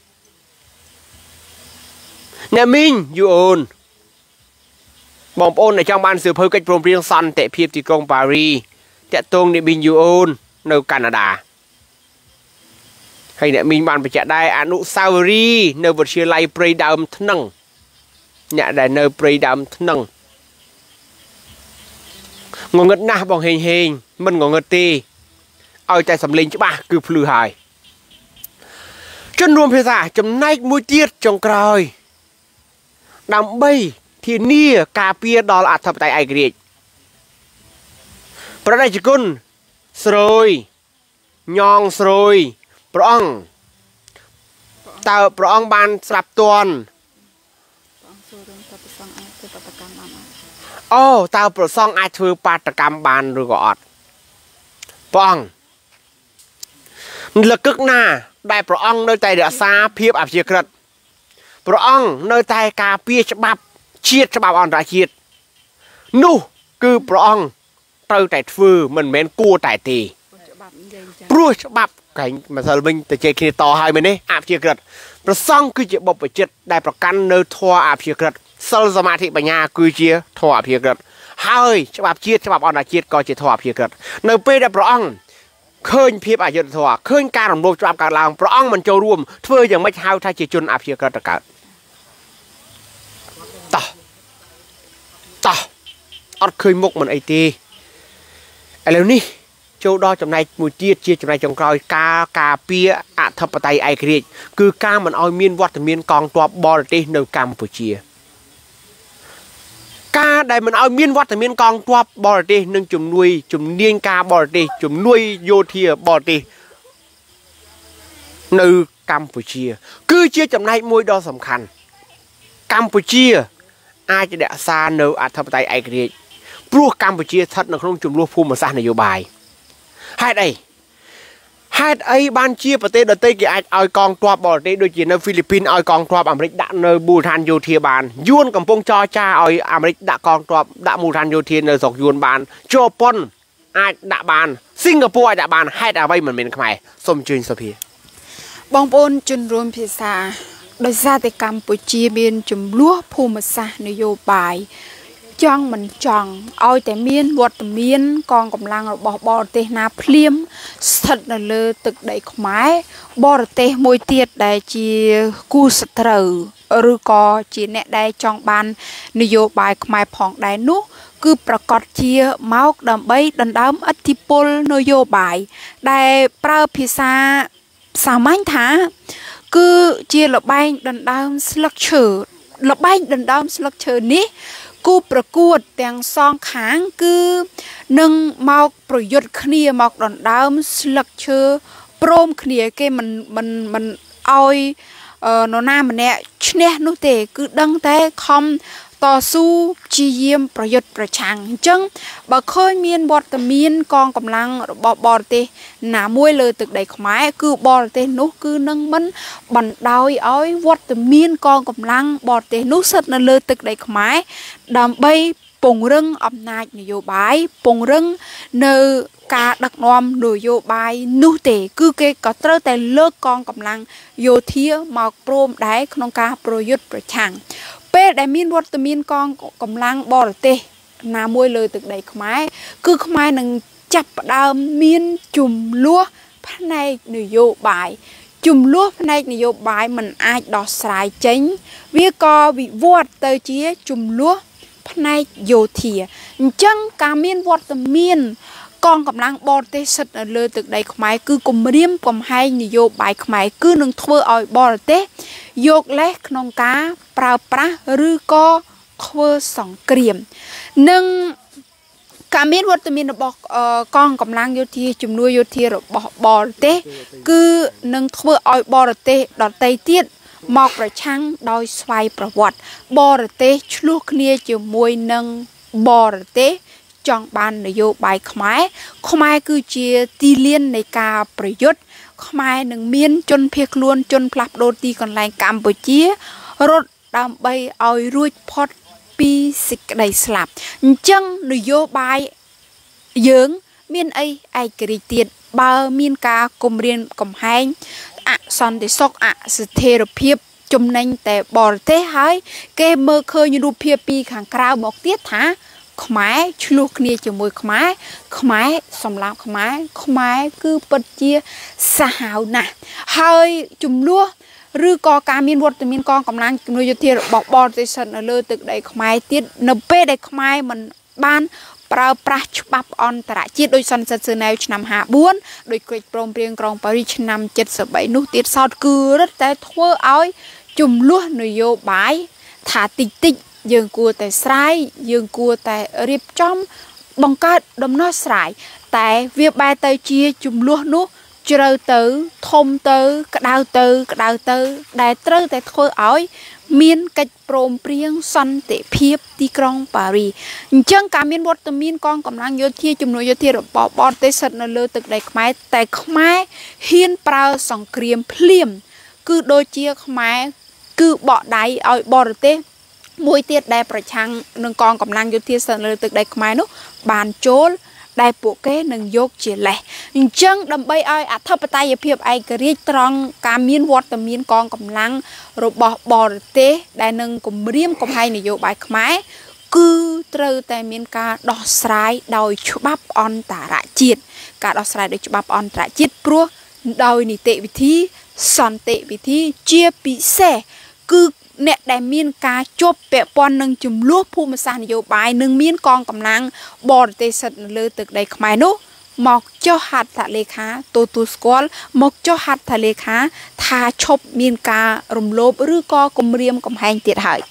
เนี่ยมิงยูโอนบอมโอนในจังบ้านสืบเผยกันโปรเปรียงซันแต่เพียบที่กรุงปารีสแต่ตรงเนี่ยมิงยูโอนในแคนาดาให้เนี่ยมิงบ้านไปจะได้อนุสาวรีย์ในวิทยาลัยปรีดามทนังเนี่ยได้ในปรีดามทนังงงเงินนะบองเฮงเฮงมันงงเงินตีเอาใจสำเร็จใช่ปะคือพลือหายจนรวมเพียงจำนายมวยเตี้ยจงกรอยดำใบที่นี่กาเปียดอลอัฐปไตยไอกรีกประเทศกุลស្រួយញងស្រួយព្រះអង្គតើព្រះអង្គបានស្រាប់តន់អូតើព្រះសង្ឃអាចធ្វើបាតកម្មបានឬក៏អត់ព្រះអង្គលកឹកណាដែលព្រះអង្គនៅតែរក្សាភាពអព្យាក្រឹតព្រះអង្គនៅតែការពារច្បាប់ជាតិច្បាប់អន្តរជាតិនោះគឺព្រះអង្គត្រូវតែធ្វើមិនមែនគួរតែទេព្រោះច្បាប់កែងម្សិលវិញទៅជ័យគ្នាតហើយមែនទេអព្យាក្រឹតព្រះសង្ឃគឺជាបុព្វជិតដែលប្រកាន់នៅធម៌អព្យាក្រឹតសិលសមាធិបញ្ញាគឺជាធម៌អព្យាក្រឹតហើយច្បាប់ជាតិច្បាប់អន្តរជាតិក៏ជាធម៌អព្យាក្រឹតនៅពេលដែលព្រះអង្គឃើញភាពអយុត្តិធម៌ឃើញការរំលោភច្បាប់កើតឡើងព្រះអង្គមិនចូលរួមធ្វើយ៉ាងម៉េចហៅថាជាជនអព្យាក្រឹតទៅកើតតោះតោះអត់ឃើញមុខមិនអីទេឥឡូវនេះចូលដល់ចំណែកមួយទៀតជាចំណែកចុងក្រោយការការពារអធិបតេយ្យឯករាជ្យគឺការមិនឲ្យមានវត្តមានកងទ័ពបរទេសនៅកម្ពុជាការដែលមិនឲ្យមានវត្តមានកងទ័ពបរទេសនិងជំនួយជំនាញការបរទេសជំនួយយោធាបរទេសនៅកម្ពុជាគឺជាចំណែកមួយដ៏សំខាន់កម្ពុជាអាចរក្សានៅអធិបតេយ្យឯករាជ្យព្រោះកម្ពុជាស្ថិតនៅក្នុងចំនួនភូមិសាស្ត្រនយោបាយហេតុអីហេតុអីបានជាប្រទេសដទៃគេអាចឲ្យកងទ័ពបរទេសដូចជានៅហ្វីលីពីនឲ្យកងទ័ពអាមេរិកដាក់នៅមូលដ្ឋានយោធាបានយួនកំពុងចរចាឲ្យអាមេរិកដាក់កងទ័ពដាក់មូលដ្ឋានយោធានៅស្រុកយួនបានជប៉ុនអាចដាក់បានសិង្ហបុរីអាចដាក់បានហេតុអ្វីមិនមែនខ្មែរសូមអញ្ជើញសុភាបងប្អូនជនរួមភាសាដោយសារតែកម្ពុជាមានចំនួនភូមិសាស្ត្រនយោបាយចង់មិនចង់ឲ្យតែមានវត្តមានកងកម្លាំងរបស់បរទេសណាភ្លាមស្ថិតនៅលើទឹកដីខ្មែរបរទេសមួយទៀតដែលជាគូសត្រូវឬក៏ជាអ្នកដែលចង់បាននយោបាយខ្មែរផងដែរនោះគឺប្រកាសជាមកដើម្បីដណ្ដើមឥទ្ធិពលនយោបាយដែលប្រើភាសាសាមញ្ញថាគឺជាលបែងដណ្ដើមស្លឹកឈើលបែងដណ្ដើមស្លឹកឈើនេះគូប្រកួតទាំងសងខាងគឺនឹងមកប្រយុទ្ធគ្នាមកដណ្ដើមស្លឹកឈើព្រមគ្នាគេមិនមិនមិនឲ្យនរណាម្នាក់ឈ្នះនោះទេគឺដឹងតែខំតស៊ូព្យាយាមប្រយុទ្ធប្រឆាំងអញ្ចឹងបើឃើញមានវត្តមានកងកម្លាំងរបស់បរទេសណាមួយលើទឹកដីខ្មែរគឺបរទេសនោះគឺនឹងមិនបណ្ដោយឲ្យវត្តមានកងកម្លាំងបរទេសនោះស្ថិតនៅលើទឹកដីខ្មែរដើម្បីពង្រឹងអំណាចនយោបាយពង្រឹងនៅការដឹកនាំនយោបាយនោះទេគឺគេក៏ត្រូវតែលើកកងកម្លាំងយោធាមកព្រមដែរក្នុងការប្រយុទ្ធប្រឆាំងពេលដែលមានវត្តមានកងកម្លាំងបរទេសណាមួយលើទឹកដីខ្មែរគឺខ្មែរនឹងចាប់ផ្ដើមមានជំលោះផ្នែកនយោបាយជំលោះផ្នែកនយោបាយមិនអាចដោះស្រាយចេញវាក៏វិវត្តទៅជាជំលោះផ្នែកយោធាអញ្ចឹងការមានវត្តមានកងកម្លាំងបរទេសស្ថិតនៅលើទឹកដីខ្មែរគឺគម្រាមកំហែងនយោបាយខ្មែរគឺនឹងធ្វើឲ្យបរទេសយកលេសក្នុងការប្រើប្រាស់ឬក៏ធ្វើសង្គ្រាមនិងការមានវត្តមានរបស់កងកម្លាំងយោធាជំនួយយោធារបស់បរទេសគឺនឹងធ្វើឲ្យបរទេសដទៃទៀតមកប្រឆាំងដោយស្វ័យប្រវត្តិបរទេសឆ្លោះគ្នាជាមួយនឹងបរទេសចង់បាននយោបាយខ្មែរខ្មែរគឺជាទីលាននៃការប្រយុទ្ធខ្មែរនឹងមានជនភៀសខ្លួនជនផ្លាស់ប្ដូរទីកន្លែងកម្ពុជារត់ដើម្បីឲ្យរួចផុតពីសេចក្តីស្លាប់អញ្ចឹងនយោបាយយើងមានអីឯករាជ្យទៀតបើមានការគំរាមកំហែងអសន្តិសុខអស្ថិរភាពចំណេញតែបរទេសហើយគេមើលឃើញរូបភាពពីខាងក្រៅមកទៀតថាខ្មែរឆ្លោះគ្នាជាមួយខ្មែរខ្មែរសម្លាប់ខ្មែរខ្មែរគឺពិតជាសាហាវណាស់ហើយចំនួនឬក៏ការមានវត្តមានកងកម្លាំងជំនួយយោធារបស់បរទេសស្ថិតនៅលើទឹកដីខ្មែរទៀតនៅពេលដែលខ្មែរមិនបានប្រើប្រាស់ច្បាប់អន្តរជាតិដោយសន្និសីទសឺណែវឆ្នាំហាបួនដោយកិច្ចព្រមព្រៀងក្រុងប៉ារីសឆ្នាំเจ็ดสิบបីនោះទៀតសោតគឺរឹតតែធ្វើឲ្យចំនួននយោបាយថាតិចតិចយើងគួរតែស្រាយយើងគួរតែរៀបចំបង្កើតដំណោះស្រាយតែវាបែរទៅជាចំនួននោះជ្រៅទៅធំទៅក្តៅទៅក្តៅទៅដែលត្រូវតែធ្វើឲ្យមានកិច្ចព្រមព្រៀងសន្តិភាពទីក្រុងប៉ារីអញ្ចឹងការមានវត្តមានកងកម្លាំងយោធាជំនួយយោធារបស់បរទេសស្ថិតនៅលើទឹកដីខ្មែរតែខ្មែរហ៊ានប្រើសង្គ្រាមភ្លាមគឺដូចជាខ្មែរគឺបកដៃឲ្យបរទេសមួយទៀតដែលប្រឆាំងនឹងកងកម្លាំងយោធាស្ថិតនៅលើទឹកដីខ្មែរនោះបានចូលដែលពួកគេនឹងយកជាលេសអញ្ចឹងដើម្បីឲ្យអធិបតេយ្យភាពឯករាជ្យត្រង់ការមានវត្តមានកងកម្លាំងរបស់បរទេសដែលនឹងគម្រាមកំហែងនយោបាយខ្មែរគឺត្រូវតែមានការដោះស្រាយដោយច្បាប់អន្តរជាតិការដោះស្រាយដោយច្បាប់អន្តរជាតិព្រោះដោយនីតិវិធីសន្តិវិធីជាពិសេសគឺអ្នកដែលមានការជាប់ពាក់ព័ន្ធនឹងចំនួនភូមិសាស្ត្រនយោបាយនឹងមានកងកម្លាំងបរទេសស្ថិតនៅលើទឹកដីខ្មែរនោះមកចុះហត្ថលេខាទទួលស្គាល់មកចុះហត្ថលេខាថាឈប់មានការរំលោភឬក៏គំរាមកំហែងទៀតហើយ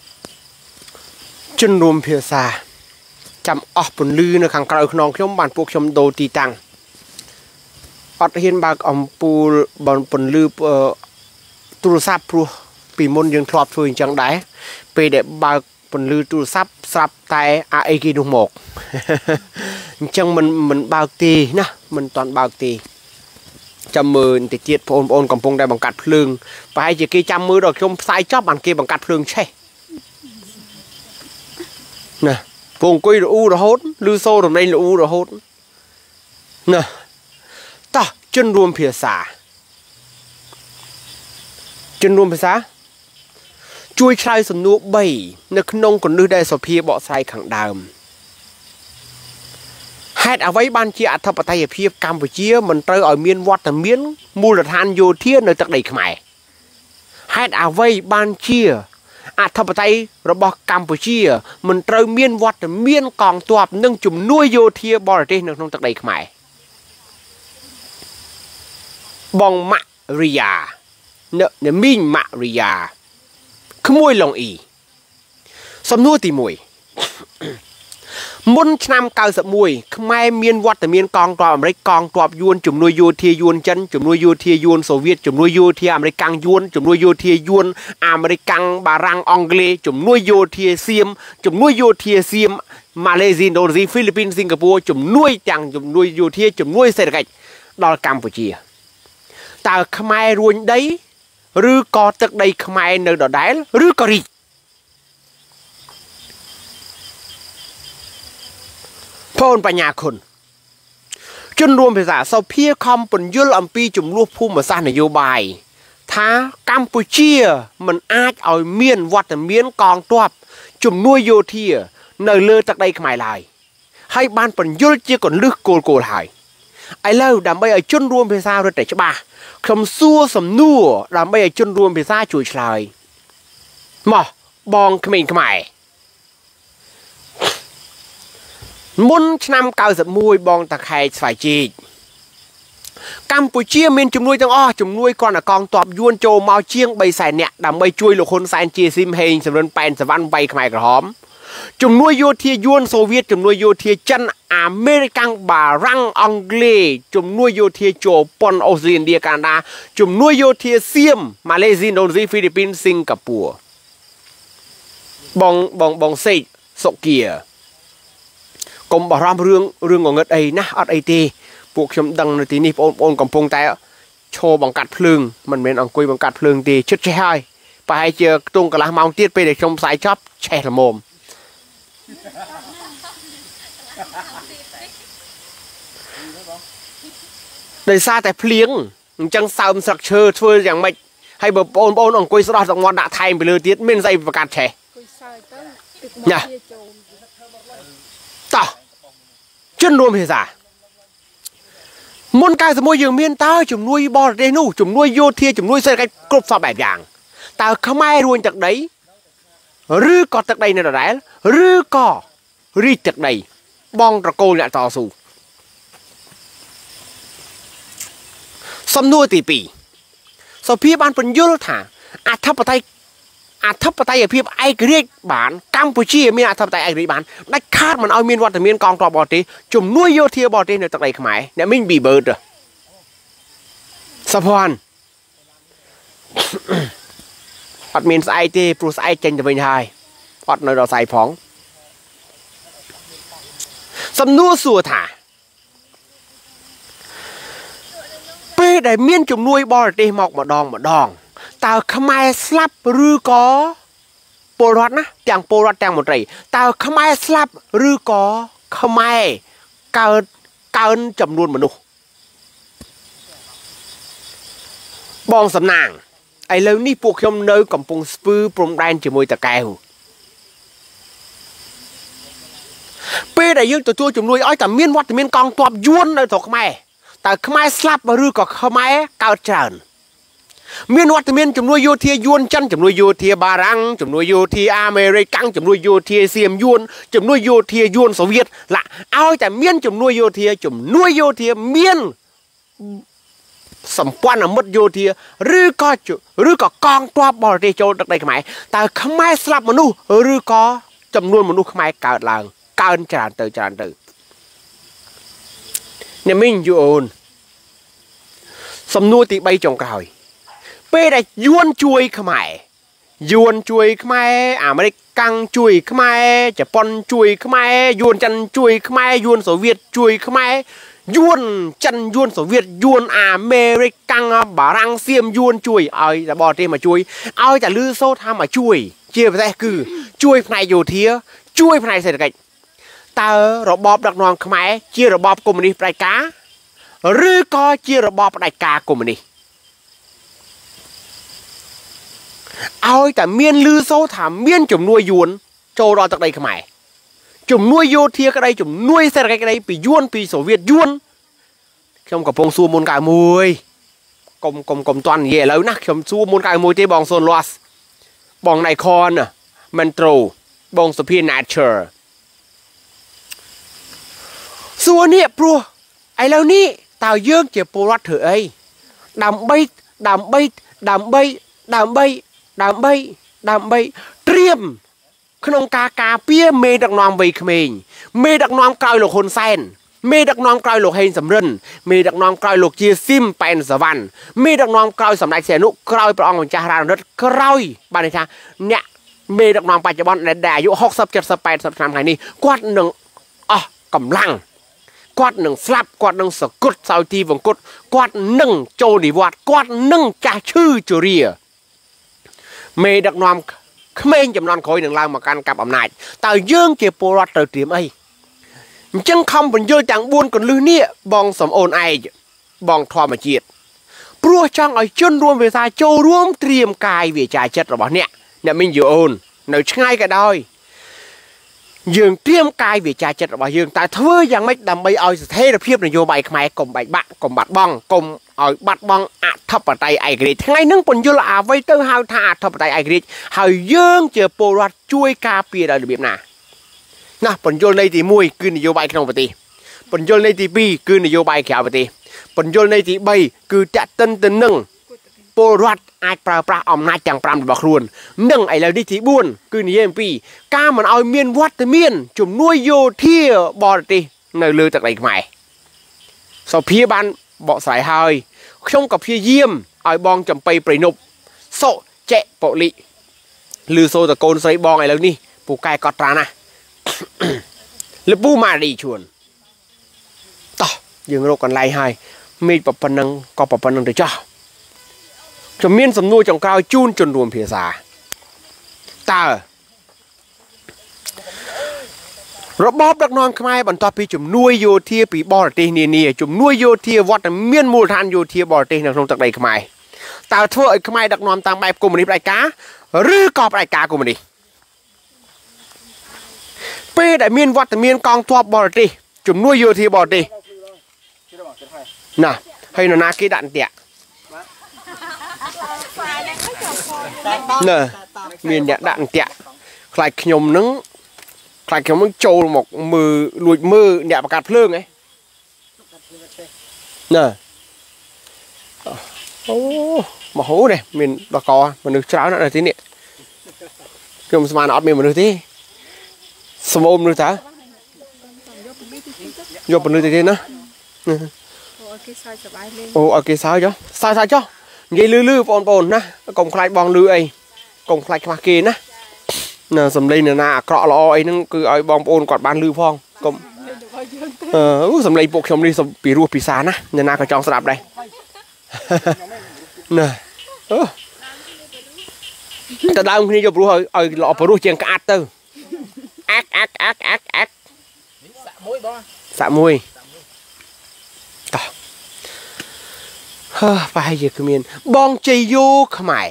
ជនរួមភាសាចាំអស់ពន្លឺនៅខាងក្រៅខ្នងខ្ញុំបានពួកខ្ញុំដូរទីតាំងអត់ហ៊ានបើកអំពូលបានពន្លឺទូរស័ព្ទព្រោះពីមុនយើងធ្លាប់ធ្វើអញ្ចឹងដែរពេលដែលបើកពន្លឺទូរស័ព្ទស្រាប់តែអាអីគេនោះមកអញ្ចឹងមិនមិនបើកទេណាមិនតាន់បើកទេចាំមើលតិចទៀតបងប្អូនកំពុងតែបង្កាត់ភ្លើងប្រហែលជាគេចាំមើលដល់ខ្ញុំផ្សាយចប់បានគេបង្កាត់ភ្លើងឆេះណាពងអង្គុយរអ៊ូរហូតឬសូររំលែងរអ៊ូរហូតណាតោះជនរួមភាសាជនរួមភាសាជួយឆ្លើយសំណួរបីនៅក្នុងគន្លឹះដែលសុភាបកស្រាយខាងដើមហេតុអ្វីបានជាអធិបតេយ្យភាពកម្ពុជាមិនត្រូវឲ្យមានវត្តមានមូលដ្ឋានយោធានៅទឹកដីខ្មែរហេតុអ្វីបានជាអធិបតេយ្យរបស់កម្ពុជាមិនត្រូវមានវត្តមានកងទ័ពនិងជំនួយយោធាបរទេសនៅក្នុងទឹកដីខ្មែរបងម៉ារីយ៉ានៅមីងម៉ារីយ៉ាក្មួយឡុងអ៊ីសំណួរទីមួយមុនឆ្នាំเก้าสิบเอ็ดខ្មែរមានវត្តមានកងទ័ពអាមេរិកកងទ័ពយួនជំនួយយោធាយួនចិនជំនួយយោធាយួនសូវៀតជំនួយយោធាអាមេរិកកាំងយួនជំនួយយោធាយួនអាមេរិកកាំងបារាំងអង់គ្លេសជំនួយយោធាសៀមជំនួយយោធាសៀមម៉ាឡេស៊ីឥណ្ឌូនេស៊ីហ្វីលីពីនសិង្ហបុរីជំនួយទាំងជំនួយយោធាជំនួយសេដ្ឋកិច្ចដល់កម្ពុជាតើខ្មែររួញដីឬក៏ទឹកដីខ្មែរនៅដដែលឬក៏រីកផូនបញ្ញាគុណជនរួមភាសាសុភាខំពន្យល់អំពីចំនួនភូមិសាស្ត្រនយោបាយថាកម្ពុជាមិនអាចឲ្យមានវត្តមានកងទ័ពជំនួយយោធានៅលើទឹកដីខ្មែរឡើយហើយបានពន្យល់ជាកលឹះគោលគោលហើយឥឡូវដើម្បីឲ្យជនរួមភាសារឹតតែច្បាស់ខ្ញុំសួរសំណួរដើម្បីឲ្យជនរួមភាសាជួយឆ្លើយមកបងក្មេងខ្មែរមុនឆ្នាំเก้าสิบเอ็ดបងតាខែស្វាយជីកកម្ពុជាមានជំនួយទាំងអស់ជំនួយគ្រាន់តែកងទ័ពយួនចូលមកជាងបីសែននាក់ដើម្បីជួយលោកហ៊ុនសែនជាស៊ីមហេងសំរិនប៉ែនសវណ្ណវៃខ្មែរក្រហមជំនួយយោធាយួនសូវៀតជំនួយយោធាចិនអាមេរិកបារាំងអង់គ្លេសជំនួយយោធាជប៉ុនអូស្ត្រាលីឥណ្ឌាកាណាដាជំនួយយោធាសៀមម៉ាឡេស៊ីឥណ្ឌូនេស៊ីហ្វីលីពីនសិង្ហបុរីបងបងបងសេកសុគាកុំបារម្ភរឿងរឿងងងឹតអីណាអត់អីទេពួកខ្ញុំដឹងនៅទីនេះបងប្អូនកំពុងតែឈរបង្កាត់ភ្លើងមិនមែនអង្គុយបង្កាត់ភ្លើងទេជិតចេះហើយប្រហែលជាខ្ទង់កន្លះម៉ោងទៀតពេលដែលខ្ញុំផ្សាយចប់ឆេះល្មមដោយសារតែភ្លៀងអញ្ចឹងសើមស្លឹកឈើធ្វើយ៉ាងម៉េចហើយបើបងប្អូនអង្គុយស្ដោះទឹកមាត់ដាក់ថែមពីលើទៀតមានស្អីបង្កាត់ឆេះណាតោះជនរួមភាសាមុនเก้าสิบเอ็ดយើងមានតើជំនួយបរទេសនោះជំនួយយោធាជំនួយសេដ្ឋកិច្ចគ្រប់សពបែបយ៉ាងតើខ្មែររួញទឹកដីឬក៏ទឹកដីនៅដដែលឬក៏រីកទឹកដីបងត្រកូលអ្នកតស៊ូសំណួរទីពីរសុភាបានពន្យល់ថាអធិបតេយ្យអធិបតេយ្យភាពឯករាជ្យបានកម្ពុជាមានអធិបតេយ្យឯករាជ្យបានដាច់ខាតមិនឲ្យមានវត្តមានកងទ័ពបរទេសជំនួយយោធាបរទេសនៅទឹកដីខ្មែរអ្នកមីងប៊ីបឺតសុភ័ណ្ឌអត់មានស្អែកទេព្រោះស្អែកចេញទៅវិញហើយអត់នៅដល់ស្អែកផងសំណួរសួរថាពេលដែលមានជំនួយបរទេសមកម្ដងម្ដងតើខ្មែរស្លាប់ឬក៏ពលរដ្ឋណាទាំងពលរដ្ឋទាំងមន្ត្រីតើខ្មែរស្លាប់ឬក៏ខ្មែរកើតកើនចំនួនមនុស្សបងសំណាងឥឡូវនេះពួកខ្ញុំនៅកំពង់ស្ពឺព្រំដែនជាមួយតាកែវពេលដែលយើងទទួលជំនួយឲ្យតែមានវត្តមានកងទ័ពយួននៅស្រុកខ្មែរតើខ្មែរស្លាប់ឬក៏ខ្មែរកើតច្រើនមានវត្តមានជំនួយយោធាយួនចិនជំនួយយោធាបារាំងជំនួយយោធាអាមេរិកកាំងជំនួយយោធាសៀមយួនជំនួយយោធាយួនសូវៀតឡាឲ្យតែមានជំនួយយោធាជំនួយយោធាមានសម្ព័ន្ធមិត្តយោធាឬក៏ឬក៏កងទ័ពបរទេសចូលទឹកដីខ្មែរតើខ្មែរស្លាប់មនុស្សឬក៏ចំនួនមនុស្សខ្មែរកើតឡើងកើនច្រើនទៅច្រើនទៅអ្នកមីងយូអូនសំណួរទីបីចុងក្រោយពេលដែលយួនជួយខ្មែរយួនជួយខ្មែរអាមេរិកកាំងជួយខ្មែរជប៉ុនជួយខ្មែរយួនចិនជួយខ្មែរយួនសូវៀតជួយខ្មែរយួនចិនយួនសូវៀតយួនអាមេរិកកាំងបារាំងសៀមយួនជួយឲ្យតែបរទេសមកជួយឲ្យតែលឺសូរថាមកជួយជាពិសេសគឺជួយផ្នែកយោធាជួយផ្នែកសេដ្ឋកិច្ចតើរបបដឹកនាំខ្មែរជារបបកុម្មុយនីសផ្ដាច់ការឬក៏ជារបបផ្ដាច់ការកុម្មុយនីសឲ្យតែមានលឺសូរថាមានជំនួយយួនចូលដល់ទឹកដីខ្មែរជំនួយយោធាក្តីជំនួយសេដ្ឋកិច្ចក្តីពីយួនពីសូវៀតយួនខ្ញុំកំពុងសួរមុនកៅមួយកុំកុំកុំតន់និយាយឥឡូវណាខ្ញុំសួរមុនកៅមួយទេបងសូនលាស់បងណៃខនមិនត្រូបងសុភាណាឈើសួរនេះព្រោះឥឡូវនេះតើយើងជាពលរដ្ឋធ្វើអីដើម្បីដើម្បីដើម្បីដើម្បីដើម្បីដើម្បីត្រៀមក្នុងការការពារមេដឹកនាំវ័យក្មេងមេដឹកនាំក្រោយលោកហ៊ុនសែនមេដឹកនាំក្រោយលោកហេងសំរិនមេដឹកនាំក្រោយលោកជាស៊ីមប៉ែនសវណ្ណមេដឹកនាំក្រោយសម្ដេចសីហនុក្រោយព្រះអង្គម្ចាស់រាជរដ្ឋក្រោយបានន័យថាអ្នកមេដឹកនាំបច្ចុប្បន្នដែលអាយុហុកសិប เจ็ดสิบ แปดสิบឆ្នាំថ្ងៃនេះគាត់នឹងអស់កម្លាំងគាត់នឹងស្លាប់គាត់នឹងសគុតសោយទីវង្គតគាត់នឹងចូលនិវត្តន៍គាត់នឹងចាស់ឈឺជរាមេដឹកនាំក្មេងចំនួនក្រោយនឹងឡើងមកកាន់កាប់អំណាចតើយើងជាពលរដ្ឋត្រូវត្រៀមអីអញ្ចឹងខំបញ្យល់ទាំងបួនកន្លឹះនេះបងសំអូនឯងបងធម្មជាតិព្រោះចង់ឲ្យជនរួមភាសាចូលរួមត្រៀមកាយវាចាចិត្តរបស់អ្នកអ្នកមីងយូអូននៅឆ្ងាយក៏ដោយយើងត្រៀមកាយវាចាចិត្តរបស់យើងតែធ្វើយ៉ាងម៉េចដើម្បីឲ្យស្ថិរភាពនយោបាយខ្មែរកុំបែកបាក់កុំបាត់បង់កុំឲ្យបាត់បង់អធិបតេយ្យឯករាជ្យថ្ងៃហ្នឹងពន្យល់អ្វីទៅហៅថាអធិបតេយ្យឯករាជ្យហើយយើងជាពលរដ្ឋជួយការពារដោយរបៀបណាណាពន្យល់នៃទីមួយគឺនយោបាយក្នុងប្រទេសពន្យល់នៃទីពីរគឺនយោបាយក្រៅប្រទេសពន្យល់នៃទីបីគឺតាក់ទិនទៅនឹងពលរដ្ឋអាចប្រើប្រាស់អំណាចទាំងប្រាំរបស់ខ្លួននិងឥឡូវនេះទីបួនគឺនិយាយអំពីការមិនឲ្យមានវត្តមានជំនួយយោធាបរទេសនៅលើទឹកដីខ្មែរសុភាបានបកស្រាយហើយខ្ញុំក៏ព្យាយាមឲ្យបងចំបៃប្រៃនប់សុចេប៉ូលីលឺសូតកូនស្រីបងឥឡូវនេះពូកែកត់ត្រាណាលពូម៉ារីជួនតោះយើងរកកន្លែងហើយមេឃប៉ុណ្ណឹងក៏ប៉ុណ្ណឹងទៅចោះខ្ញុំមានសំណួរចុងក្រោយជូនជនរួមភាសាតើរបបដឹកនាំខ្មែរបន្ទាប់ពីជំនួយយោធាពីបរទេសនានាជំនួយយោធាវត្តមានមូលដ្ឋានយោធាបរទេសនៅក្នុងទឹកដីខ្មែរតើធ្វើឲ្យខ្មែរដឹកនាំតាមបែបកុម្មុយនីសផ្ដាច់ការឬក៏ផ្ដាច់ការកុម្មុយនីសពេលដែលមានវត្តមានកងទ័ពបរទេសជំនួយយោធាបរទេសណាហើយនរណាគេដាក់អន្ទាក់ណែមានអ្នកដាក់អន្ទាក់ខ្លាចខ្ញុំនឹងខ្លាចខ្ញុំនឹងចូលមកមើលលួចមើលអ្នកបង្កាត់ភ្លើងហ៎ណែអូមហូនេះមានបកមនុស្សច្រើននៅទីនេះខ្ញុំស្មានអត់មានមនុស្សទេសមោមមនុស្សតើយកមនុស្សទៅទេណាអូឲ្យគេសើចសប្បាយលេងអូឲ្យគេសើចចុះសើចសើចចុះនិយាយលឺលឺបងប្អូនណាកុំខ្លាចបងលឺអីកុំខ្លាចខ្វះគេណាណាសំឡេងអ្នកណាអាក្រក់ល្អអីហ្នឹងគឺឲ្យបងប្អូនគាត់បានលឺផងកុំអឺសំឡេងពួកខ្ញុំនេះពីរោះពិសាណាអ្នកណាក៏ចង់ស្ដាប់ដែរណាអូតើដើមគ្នាយកព្រោះឲ្យឲ្យល្អព្រោះជាងក្អាត់ទៅអាក់អាក់អាក់អាក់អាក់សាក់មួយបងសាក់មួយតោះហើប្រហែលជាគ្មានបងជ័យយូខ្មែរ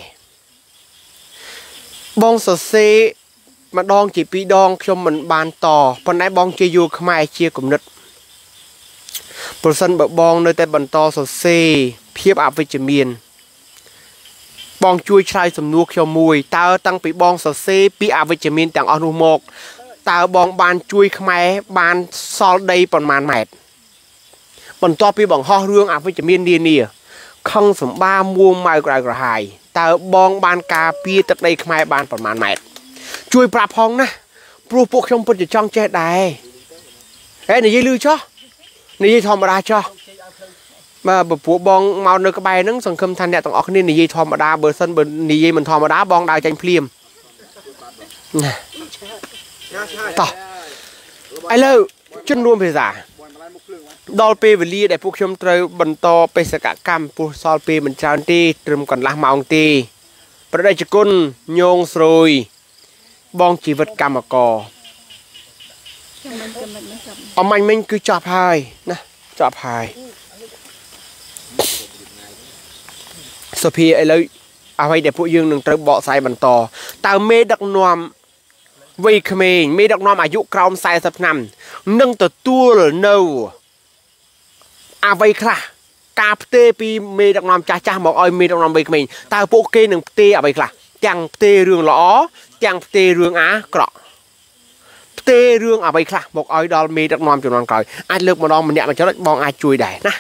បងសរសេរម្ដងជាពីរដងខ្ញុំមិនបានតប៉ុន្តែបងជ័យយូខ្មែរជាគំនិតប្រសិនបើបងនៅតែបន្តសរសេរភាពអវិជ្ជមានបងជួយឆ្លើយសំណួរខ្ញុំមួយតើតាំងពីបងសរសេរពីអវិជ្ជមានទាំងអស់នោះមកតើបងបានជួយខ្មែរបានសល់ដីប៉ុន្មានម៉ែត្របន្ទាប់ពីបង្ហោះរឿងអវិជ្ជមាននានាខឹងសម្បាមួម៉ៅក្រៅក្រហាយតើបងបានការពារទឹកដីខ្មែរបានប៉ុន្មានម៉ែត្រជួយប្រាប់ផងណាព្រោះពួកខ្ញុំពិតជាចង់ចេះដែរហេនិយាយលឺចុះនិយាយធម្មតាចុះបាទពពួកបងមកនៅក្បែរហ្នឹងសង្ឃឹមថាអ្នកទាំងអស់គ្នានិយាយធម្មតាបើសិនបើនិយាយមិនធម្មតាបងដើរចាញ់ភ្លាមណាតោះឥឡូវជនរួមភាសាដល់ពេលវេលាដែលពួកខ្ញុំត្រូវបន្តបេសកកម្មពោះសល់ពេលមិនច្រើនទេត្រឹមកន្លះម៉ោងទេប្រដេជគុណញងស្រួយបងជីវិតកម្មករអមាញ់មិញគឺចប់ហើយណាចប់ហើយសុភាឥឡូវអ្វីដែលពួកយើងនឹងត្រូវបកស្រាយបន្តតើមេដឹកនាំវ័យក្មេងមេដឹកនាំអាយុក្រោមសែសិបឆ្នាំនឹងទទួលនៅអ្វីខ្លះការផ្ទេរពីមេដឹកនាំចាស់ចាស់មកឲ្យមេដឹកនាំវ័យក្មេងតើពួកគេនឹងផ្ទេរអ្វីខ្លះទាំងផ្ទេររឿងល្អទាំងផ្ទេររឿងអាក្រក់ផ្ទេររឿងអ្វីខ្លះមកឲ្យដល់មេដឹកនាំជំនាន់ក្រោយអាចលើកម្ដងម្នាក់មួយចំណុចបងអាចជួយដែរណា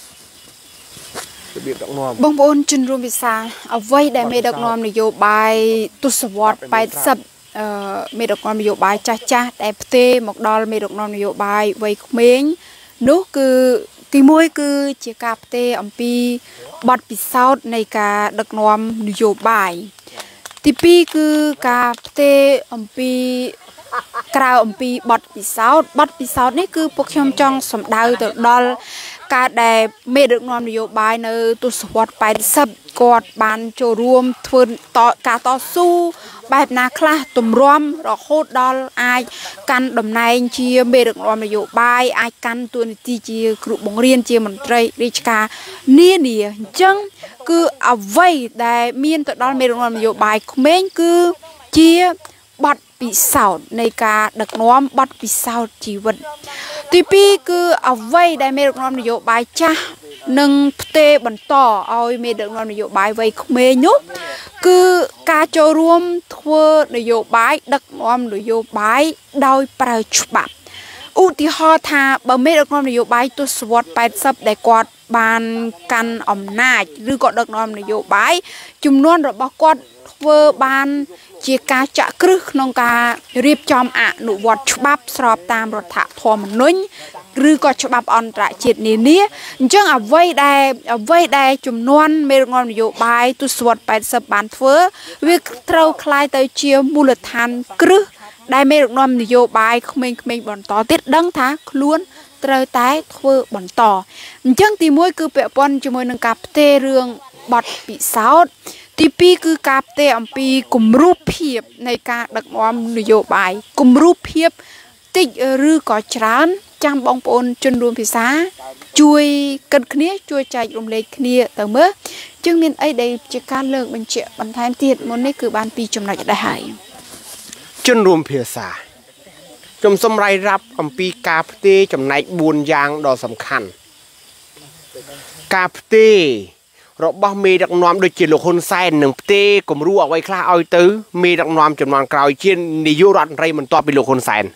របៀបដឹកនាំបងប្អូនជនរួមភាសាអ្វីដែលមេដឹកនាំនយោបាយទស្សវត្សแปดสิบអឺមេដឹកនាំនយោបាយចាស់ចាស់ដែលផ្ទេរមកដល់មេដឹកនាំនយោបាយវ័យក្មេងនោះគឺទីមួយគឺជាការផ្ទេរអំពីបទពិសោធន៍នៃការដឹកនាំនយោបាយទីពីរគឺការផ្ទេរអំពីក្រៅអំពីបទពិសោធន៍បទពិសោធន៍នេះគឺពួកខ្ញុំចង់សំដៅទៅដល់ការដែលមេដឹកនាំនយោបាយនៅទស្សវត្សแปดสิบគាត់បានចូលរួមធ្វើតការតស៊ូបែបណាខ្លះទម្រាំរហូតដល់អាចកាន់តំណែងជាមេដឹកនាំនយោបាយអាចកាន់តួនាទីជាគ្រូបង្រៀនជាមន្ត្រីរាជការនានាអញ្ចឹងគឺអ្វីដែលមានទៅដល់មេដឹកនាំនយោបាយក្មេងគឺជាបទពិសោធន៍នៃការដឹកនាំបទពិសោធន៍ជីវិតទីពីរគឺអ្វីដែលមេដឹកនាំនយោបាយចាស់នឹងផ្ទេរបន្តឲ្យមេដឹកនាំនយោបាយវ័យក្មេងនោះគឺការចូលរួមធ្វើនយោបាយដឹកនាំនយោបាយដោយប្រើច្បាប់ឧទាហរណ៍ថាបើមេដឹកនាំនយោបាយទស្សវត្សแปดสิบដែលគាត់បានកាន់អំណាចឬក៏ដឹកនាំនយោបាយចំនួនរបស់គាត់ធ្វើបានជាការចាក់គ្រឹះក្នុងការរៀបចំអនុវត្តច្បាប់ស្របតាមរដ្ឋធម្មនុញ្ញឬក៏ច្បាប់អន្តរជាតិនានាអញ្ចឹងអ្វីដែលអ្វីដែលចំនួនមេដឹកនាំនយោបាយទស្សវត្សแปดสิบបានធ្វើវាត្រូវคล้ายទៅជាមូលដ្ឋានគ្រឹះដែលមេដឹកនាំនយោបាយក្មេងៗបន្តទៀតដឹងថាខ្លួនត្រូវតែធ្វើបន្តអញ្ចឹងទីមួយគឺពាក់ព័ន្ធជាមួយនឹងការផ្ទេររឿងបទពិសោធន៍ទីពីរគឺការផ្ទេរអំពីគំរូភាពនៃការដឹកនាំនយោបាយគំរូភាពតិចឬក៏ច្រើនចាំបងប្អូនជនរួមភាសាជួយគិតគ្នាជួយចែករំលែកគ្នាទៅមើលជាងមានអីដែលជាការលើកបញ្ជាក់បន្ថែមទៀតមុននេះគឺបានពីចំណុចដែរហើយជនរួមភាសាខ្ញុំសូមរាយរាប់អំពីការផ្ទេរចំណែកបួនយ៉ាងដ៏សំខាន់ការផ្ទេររបស់មេដឹកនាំដូចជាលោកហ៊ុនសែននឹងផ្ទេរគំរូអ្វីខ្លះឲ្យទៅមេដឹកនាំចំនួនក្រោយជានាយករដ្ឋមន្ត្រីបន្ទាប់ពីលោកហ៊ុនសែន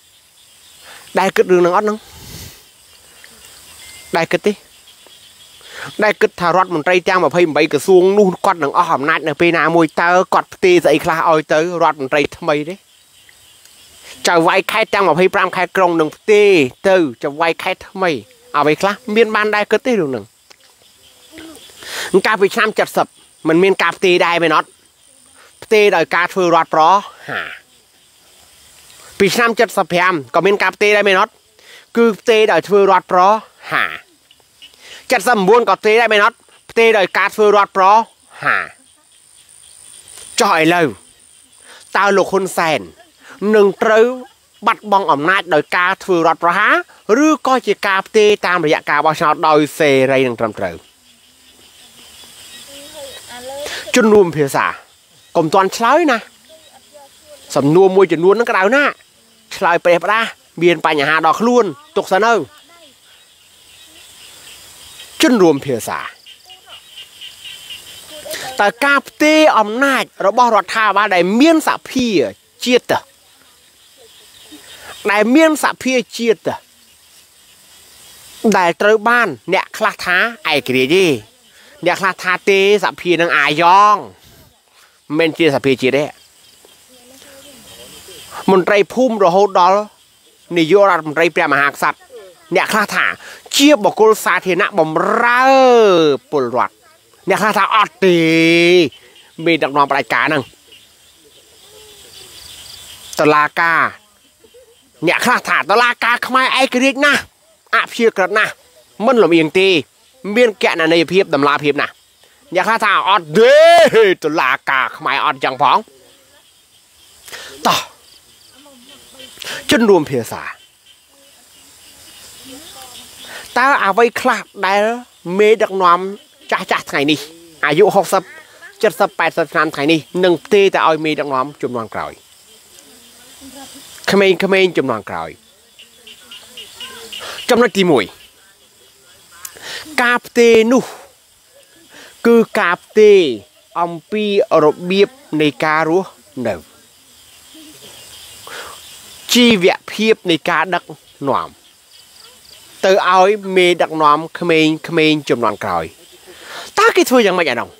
ដែលគិតរឿងហ្នឹងអត់ហ្នឹងដែលគិតទេได้กึศทารอดมันใจจ้างมาเพิ่มใบกระทรวงนู่นกอดหนังอ้อมนัดในปีนามวยเตอร์กอดตีใส่คลาเอาเตอร์รอดมันใจทำไมเด้จะไว้แค่จ้างมาเพิ่มปรามแค่กรงหนึ่งตีเตอร์จะไว้แค่ทำไมเอาไปคลาเมียนบ้านได้กึศตีดูหนึ่งกาไปช้ำจัดสับมันเมียนกาตีได้ไหมน็อตตีโดยการฟืนรอดปลอหาปีช้ำจัดสับแพมก็เมียนกาตีได้ไหมน็อตคือตีโดยฟืนรอดปลอหาจัดสมบูรณ์ก็ตีได้ไหมน็อตตีโดยการฟืนรอดปลอหาจ่อยเลยตาลูกคนแสนหนึ่งตรึบัดบองอำนาจโดยการฟืนรอดปลอหาหรือก็จะการตีตามระยะการบอชโดยเซไรหนึ่งตรำตรึจนรวมเพียสากลมตอนเช้านะสำนวนมวยจนนวลนั่งกระดาวหน้าเช้าไปปะเบียนไปอย่าหาดอกล้วนตกสะเนอจนรวมเพียสาแต่กาบเตออำนาจเราบอกรัฐบาลได้เมียนสับพี่เจียดได้เมียนสับพี่เจียดได้เตอบ้านเนี่ยคลาท้าไอ้กรีดีเดี๋ยวคลาทาเตสับพีนังอายองเมนเจียสับพีจีได้มันไรพุ่มเราโหดอลนิยรัฐมันไรเปรียมหากสัตว์เนี่ยคลาทาเชียบบอกกุลสาเทนะบ่มราปุลรัดเนี่ยคลาทาอดตีมีดักนอนปลายกาหนึ่งตลากาเนี่ยคลาทาตลากาขมายไอ้กรีดนะอาเพียกระนะมันหลงเอียงตีเมียนแกะในเพียบดำลาเพียบนะอย่าข้าทางอดเด้ตุลากาขมายอดจังพ้องต่อจนรวมเพียสาตาเอาไว้คลาดได้เมดักนอมจ่าจ่าไงนี่อายุหกสิบเจ็ดสิบแปดสิบนานไงนี่หนึ่งตีแต่เอาเมดักนอมจุ่มนอนกลอยขมิ้นขมิ้นจุ่มนอนกลอยจำนวนตีมวยกาบเตนุคือกาบเตอัมพีระเบียบในการรู้เดิมชีวิตเพียบในการดักหนอมเตอเอาเมดักหนอมเขมรเขมรจำนวนกลอยตาคิดว่ายังไม่ใช่น้อง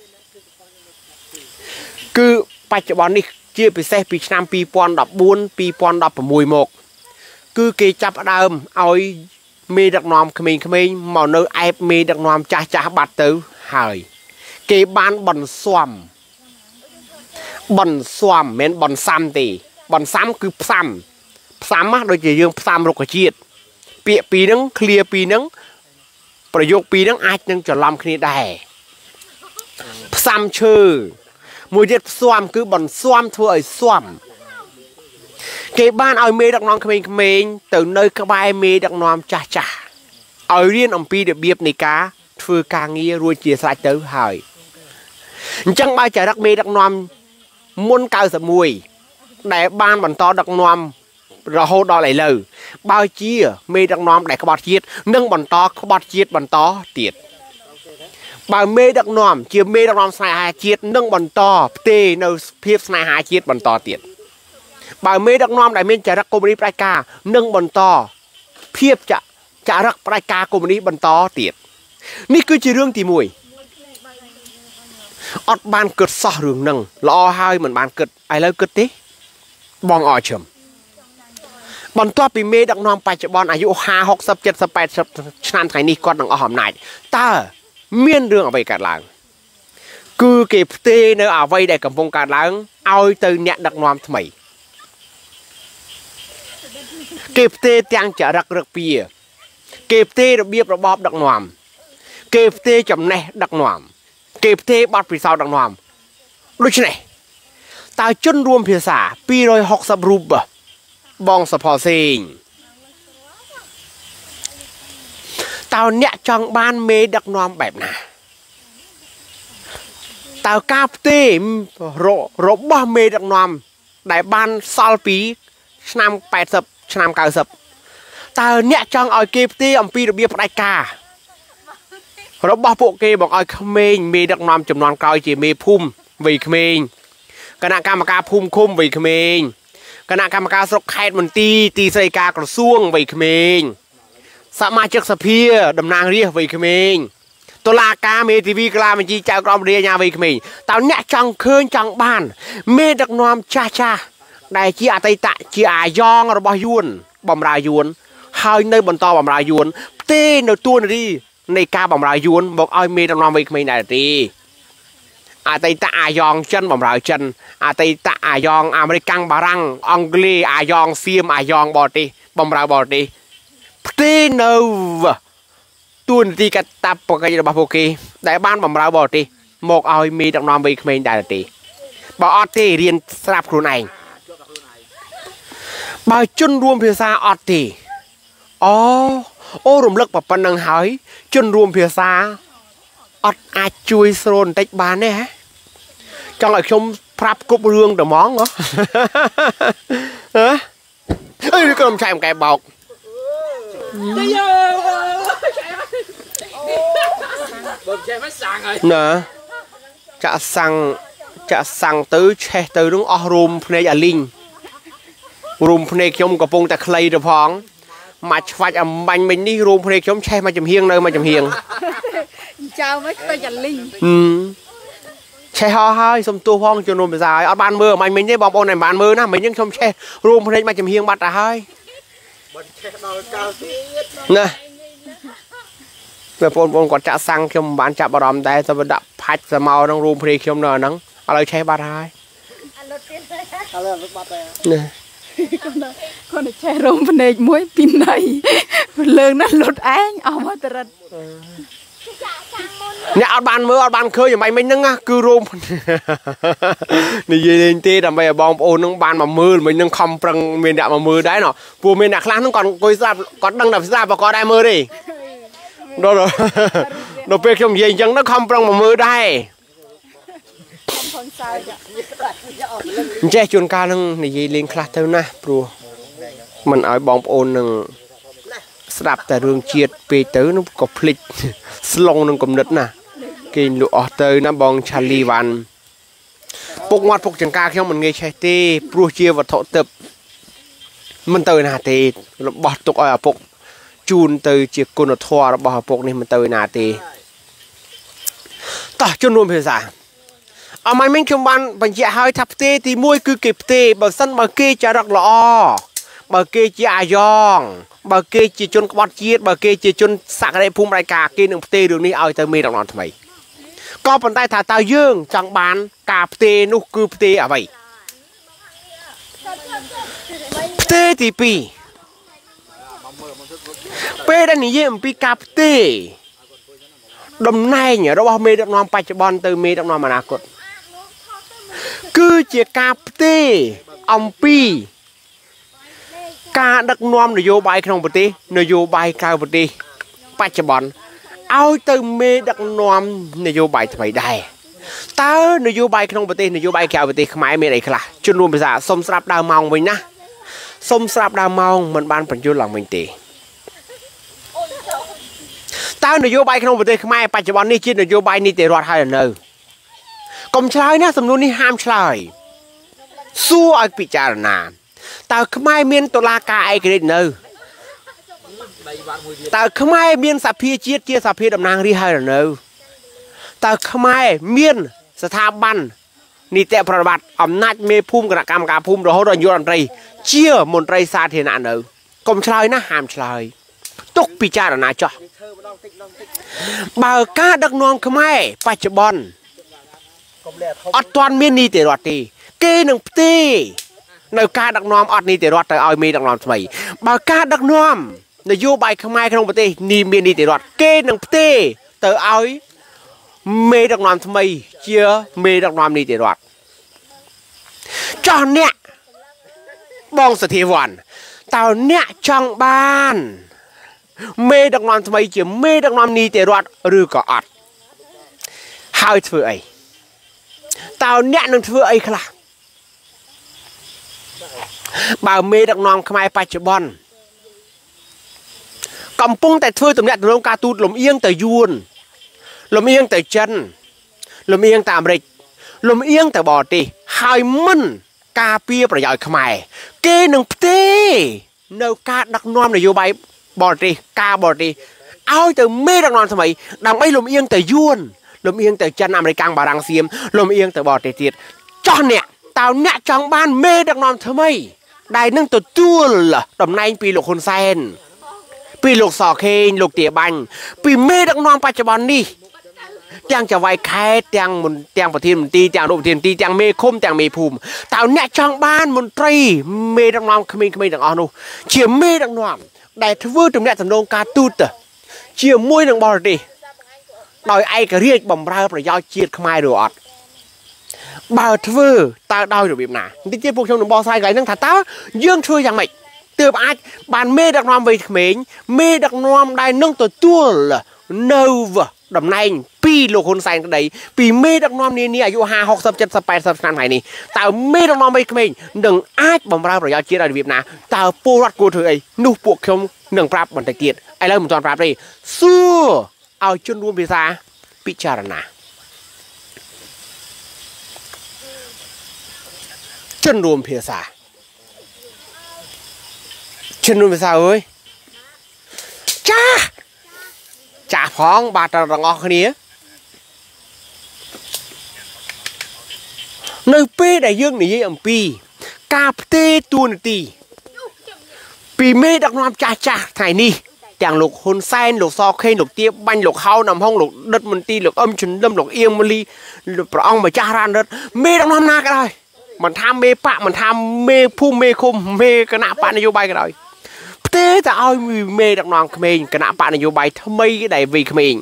คือปัจจุบันนี้เชื่อไปเซปีชนามปีปอนดับบุญปีปอนดับมวยหมกคือเกจับเดิมเอามีดักนอมขมิ้นขมิ้นมองเนื้อไอมีดักนอมจ่าจ่าบัดตื้อหายเก็บบานบอนซ้อมบอนซ้อมเหม็นบอนซ้ำตีบอนซ้ำคือซ้ำซ้ำมากโดยจะยืมซ้ำโรคจีดเปียปีนึงเคลียปีนึงประโยคปีนึงอาจยังจะลำคณีได้ซ้ำชื่อมวยเด็ดซ้อมคือบอนซ้อมทั่วไอ้ซ้อมเก็บบ้านเอาเมดักนอมขมิ้นขมิ้นtừ nơi các bàiเมดักนอมจ่าจ่าเอาเรียนอมปีเดียบเบียบในกาฟือกางเงียรวยเจียสายเต๋อหายจังใบจ่าดักเมดักนอมมุนเกาสมวยแต่บ้านบรรทอดักนอมเราโหดอไหลเลยบาวเจียเมดักนอมแต่ขบจีดนึ่งบรรทอขบจีดบรรทอเตียดบาวเมดักนอมเจียเมดักนอมสายหาจีดนึ่งบรรทอเตในเพียบสายหาจีดบรรทอเตียดบ่าวเมดักนอมได้เมียนจะรักกรมนี้ปลายกานึ่งบนต่อเพียบจะจะรักปลายกากรมนี้บนต่อเตียดนี่คือจีเรื่องตีมวยอดบานเกิดซ่อเรื่องหนึ่งรอให้เหมือนบานเกิดไอ้เลิกเกิดติบองอ่อเฉมบนต่อปีเมดักนอมไปจะบอลอายุห้าหกสิบเจ็ดสิบแปดสิบชนานไทยนี่ก่อนหนังอ่อมไหนตาเมียนเรื่องเอาไปการล้างคือเก็บเตเนื้อเอาไว้ได้กับวงการล้างเอาtừเนี่ยดักนอมทำไมเก็บเตตียงจะรักรักเปียเก็บเตระเบียบระบอบดักนอมเก็บเตจำแนกดักนอมเก็บเตบัดปีศาจดักนอมรู้ใช่ไหมตาจนรวมเพียสาปีรอยหกสับรูปบองสะพอเซงตาเนี่ยจังบ้านเมดักนอมแบบน่ะตากาบเตโรโรบเมดักนอมได้บ้านซาลปีชนามแปดสิบชนามเก้าสิบตาเนี่ยจังเอาเก็บตีอัมพีระเบียบรายการบพวกเกบอกเอาเขมรมีดักนอมจำนวนเก้าจีมีพุ่มวีเขมรคณะกรรมการพุ่มคุ้มวีเขมรคณะกรรมการสกแคดมันตีตีใส่กากระซ่วงวีเขมรสมาชิกสภีดำนางเรียกวีเขมรตุลาการเมทีวีกลามันจีเจ้ากรมเรียญาวีขมิ้นตอนเนี้ยจังเคินจังบ้านเมดักนอมจ้าจ้าได้จีอาตัยตะจีอายองระบายวนบำรายวนหายในบนตอบำรายวนเต้ในตัวนี้ในกาบำรายวนบอกเอาเมดักนอมวีขมิ้นได้ดีอาตัยตะอายองจันบำรายจันอาตัยตะอายองอเมริกันบารังอังกฤษอายองเซียมอายองบอดีบำรายบอดีเต้ในตัวนี้กัตับปกติระบาโปกีได้บ้านบำราบอดีหมกเอามีดักนอมวีขมิ้นได้ดีบอตีเรียนสลับครูนายบาจนรวมเพียซาอตีอ๋อโอ้รวมเลิกแบบปนังหายจนรวมเพียซาอดอาจุยโซนติบานเนี่ยฮะจังไอ้ชมพรับกุบเรื่องเดมองเหรอเฮ้ยเอ้ยก็ลำชายมันแกบอกเนอะจะสั่งจะสั่งตื้อเชตื้อต้องอรูมในอย่าลิงรูมในชมกับปงแต่ใครเดือพองมาชวัดอ่ะมันไม่นี่รูมในชมใช่มาจำเฮียงเลยมาจำเฮียงเจ้าไม่ไปอย่าลิงอืมใช่ฮ่าฮ่าสมตัวห้องจนรวมไปสายเอาบานมือมันไม่ได้บอกโอนไหนบานมือนะมันยังชมใช่รูมในมาจำเฮียงบัดอะให้นะเมื่อปนปนก่อนจะสั่งชมบ้านจับบารมได้สวัสดิ์พัดสมาดังรูมเพลชมเนอนังอะไรใช้บาทายเนี่ยคนใช้รูมเพลชมวยปีนไหนเลิกนั่นหลุดแองเอามาตรัสเนี่ยเอาบานมือเอาบานเคยอย่างไรไม่นึงอ่ะคือรูมนี่ยืนตีทำไมบอมโอนึงบานมามือมันนึงคำปรังเมียนดามามือได้เนาะปูเมียนดาคลานึงก่อนกุยซาบก่อนดังดับซาบก็ได้มือดิđó rồi nó biết trong gì chẳng nó không trong mà mưa đây che chuồn ca nưng này gì liên khát thôi na pro mình ở bóng ôn nưng sạp tại đường chiết về tới nó có flick slong nưng cầm đất nè kinh lụa tới nó bong Charlie Van bốc ngoặt bốc chẳng ca khi mình nghe chạy tê pro chia và thọ tập mình tới nà tê bọt tục ở bốcจูนเตยเจียกุนทัวร์บ่อพวกนี้มันเตยนาตีต่อจนรวมเพียงสาเอาไม้เม้งชมบันปัญญาหายทับเตตีมวยคือเก็บเตบ่สั้นบ่เกจะรักหล่อบ่เกจะอายองบ่เกจะจนกบฏเจียดบ่เกจะจนสักได้ภูมิรายกาเกหนึ่งเตเรื่องนี้เอาเตยมีดอกนอนทำไมก็ปันใต้ถ่าตาเยื่องจังบานกาเตนุคือเตอะไรเตตีปีเป้ได้หนีเยี่ยมปีกาบเต้ดมในเนี่ยเราบอกเมดักนอมปัจจุบันเติมเมดักนอมอนาคตคือเจียกาบเต้อมปีกาดักนอมนโยบายขนมปฏินโยบายกาปฏิปัจจุบันเอาเติมเมดักนอมนโยบายทำไมได้ตานโยบายขนมปฏินโยบายกาปฏิขมายเมอะไรคละจนรวมภาษาสมสลับดาวมองไปนะสมสลับดาวมองมันบ้านปัจจุบันหลังมันตีตานโยบายขนมปฏิขมายปัจจุบันนี้จีนนโยบายนี้เตะรอดให้เนอกรมชลายนะสำนวนนี้ห้ามชลายสู้ไอพิจารณาแต่ขมายเมียนตุลากาไอเกรดเนอแต่ขมายเมียนสัพพีจีดเจียสัพพีดำนางรีให้เนอแต่ขมายเมียนสถาบันนิเตะประวัติอำนาจเมภูมิกระกรรมการภูมิโดยโดยยุนตรีเชี่ยมนตรีซาเทนะเนอกรมชลายนะห้ามชลายตกพิจารณาจ้ะบ่าวกาดักนองขมายปัจจุบันอัดตอนเมียนนี่เตรอดตีเกนึงตีในการดักนอมอัดนี่เตรอดแต่เอามีดักนอมทำไมบ่าวกาดักนอมในโยบายขมายขนมปฏินี่เมียนนี่เตรอดเกนึงตีแต่เอาเมดักนอมทำไมเชื่อเมดักนอมนี่เตรอดจอนเนี่ยบองสถีวันตอนเนี่ยจังบ้านเมดักนอมทำไมเชื่อเมดักนอมนี่เตรอดหรือก็อัดหายเถื่อยตาวเนี่ยนึงเถื่อยคละบ่าวเมดักนอมขมายปัจจุบันกำปุงแต่เถื่อยตรงเนี้ยตรงการตูดหลมเอียงแต่ยูนหลมเอียงแต่จันหลมเอียงแต่อเมริกหลมเอียงแต่บอตีหายมันกาเปียประหยัดขมายเกนึงเต้เนวการดักนอมในโยบายบอตีกาบอตีเอาแต่เมดักนอนทำไมดังไม่ลมเอียงแต่ยวนลมเอียงแต่จันอเมริกันบารังเซียมลมเอียงแต่บอดเตียดจอนเนี่ยตาวเนี่ยจังบ้านเมดักนอนทำไมได้นั่งตัวตัวล่ะดำในปีหลกคนเซนปีหลกสอเคนหลกเตียบันปีเมดักนอนปัจจุบันนี่เตียงจะไว้แค่เตียงมุนเตียงประเทศมุนตีเตียงโรบประเทศตีเตียงเมคมเตียงเมภูมิตาวเนี่ยจังบ้านมุนตรีเมดักนอนขมิ้นขมิ้นดังอ่อนนูเชี่ยเมดักนอนได้ทว่าตรงนี้สำนงการตูดเชี่ยมวยดังบอลดีโดยไอ้ก็เรียกบ่มราประยาวเชียดขมายดูอดบ่าวทว่าตาดาวอยู่แบบไหนที่เจ้าพวกชมหนุ่มบอลไซค์ไหลนั่งถัดตายื่นช่วยอย่างไรเติมอาบานเมดักนอมไปเขมรเมดักนอมได้นั่งตัวตัวละเนวดำในปีโลคนไซน์กันใดปีเมดักนอมนี่นี่อายุห้าหกสิบเจ็ดสิบแปดสิบขนาดไหนนี่แต่เมดักนอมไปเขมรหนึ่งอาบ่มราประยาวเชียดอะไรแบบไหนแต่ปูรัดกูเถอะนู่พวกชมหนึ่งปราบมันตะเกียดไอ้เรื่องมันจอนปราบเลยสู้เอาจนรวมพิซาพิจารณาจนรวมพิซาจนรวมพิซาเอ้ยจ้าจ่าพ้องบาดตะรังออกนี้ในปีได้ยื่นหนีอัมปีกาเตตูนตีปีเมดักนอมจ่าจ่าไทยนี่อย่างหลกคนไซน์หลกซอเคนหลกเตี้ยบันหลกเขานำห้องหลกดัดมันตีหลกอ้อมชุนดำหลกเอียงมลีหลกประองมาจ้ารานดัดเมดักนอมนากันเลยมันทำเมปะมันทำเมพุ่มเมคมเมกระนาปะนโยบายกันเลยเต้แต่เอาเมดักนอมเขมรกระนาปะนโยบายทำไมได้วีเขมร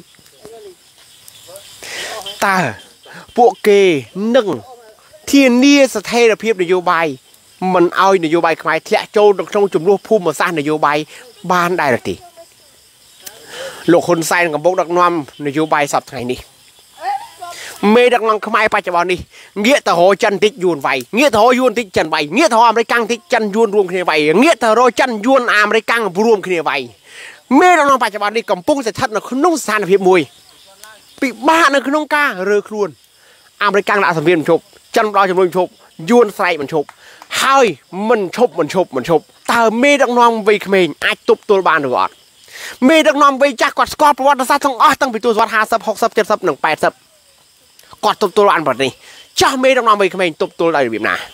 แต่พวกเกนึ่งที่นี่สเตทเพียบนโยบายมันเอานโยบายขมายเทะโจตรงจุ่มรูปพุ่มมาสร้างนโยบายบ้านได้หรือตีโลกคนไซน์กับบกดักนอมนโยบายสับไงนี่เมดักนอมขมายปัจจุบันนี่เงี้ยแต่โหจันติยูนไวเงี้ยแต่โหยูนติจันไวเงี้ยแต่โหอเมริกันติจันยูนรวมขึ้นไวเงี้ยแต่โหจันยูนอเมริกันรวมขึ้นไวเมดักนอมปัจจุบันนี่กำปุ้งเสร็จทัดในขนมสารเพียบมวยปีบ้านในขนมกาเรือครวนอเมริกันละสมเพียมันชบจันรอจำนวนชบยูนใส่มันชบเฮ้ยมันชบมันชบมันชบแต่เมดักนอมไปเขมรอาจตุบตัวบ้านหรือว่าเมดักนอมไปจากกอดสกอตประวัติศาสตร์ทั้งอ๋อตั้งไปตัวสวัสดิ์ห้าสิบหกสิบเจ็ดสิบหนึ่งแปดสิบกอดตุบตัวบ้านแบบนี้เจ้าเมดักนอมไปเขมรตุบตัวอะไรแบบนั้น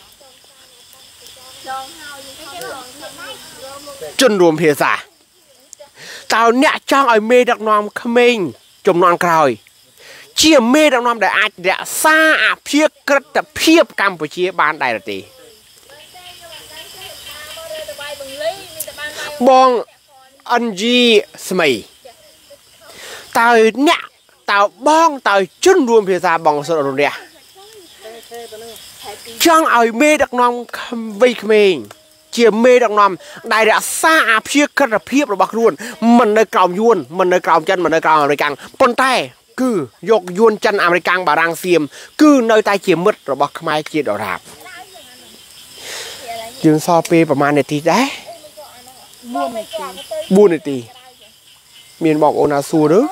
จนรวมเพียซาตอนเนี้ยจ้างไอ้เมดักนอมเขมรจมนอนกลอยเชี่ยเมดักนอมได้อาจจะซาเพียกระแต่เพียบกัมพูชีบ้านได้หรือตีบองอันจีสมัยตาเนี่ยตาบ้องตาจุนรวมเพียซาบองสระเนี่ยช่างเอาเมดักนอมไปเขมรเชี่ยเมดักนอมได้เดะซาเพียกระเพียบระบักรุนมันในกล่าวยวนมันในกล่าวจันมันในกล่าวอะไรกันปนใต้คือยกยวนจันอเมริกันบารังเซียมคือในใต้เฉียมมืดระบักขมายเจียดอราบยืนซอเปประมาณนาทีได้บูนตีเมียนบอกโอนาซูหรือ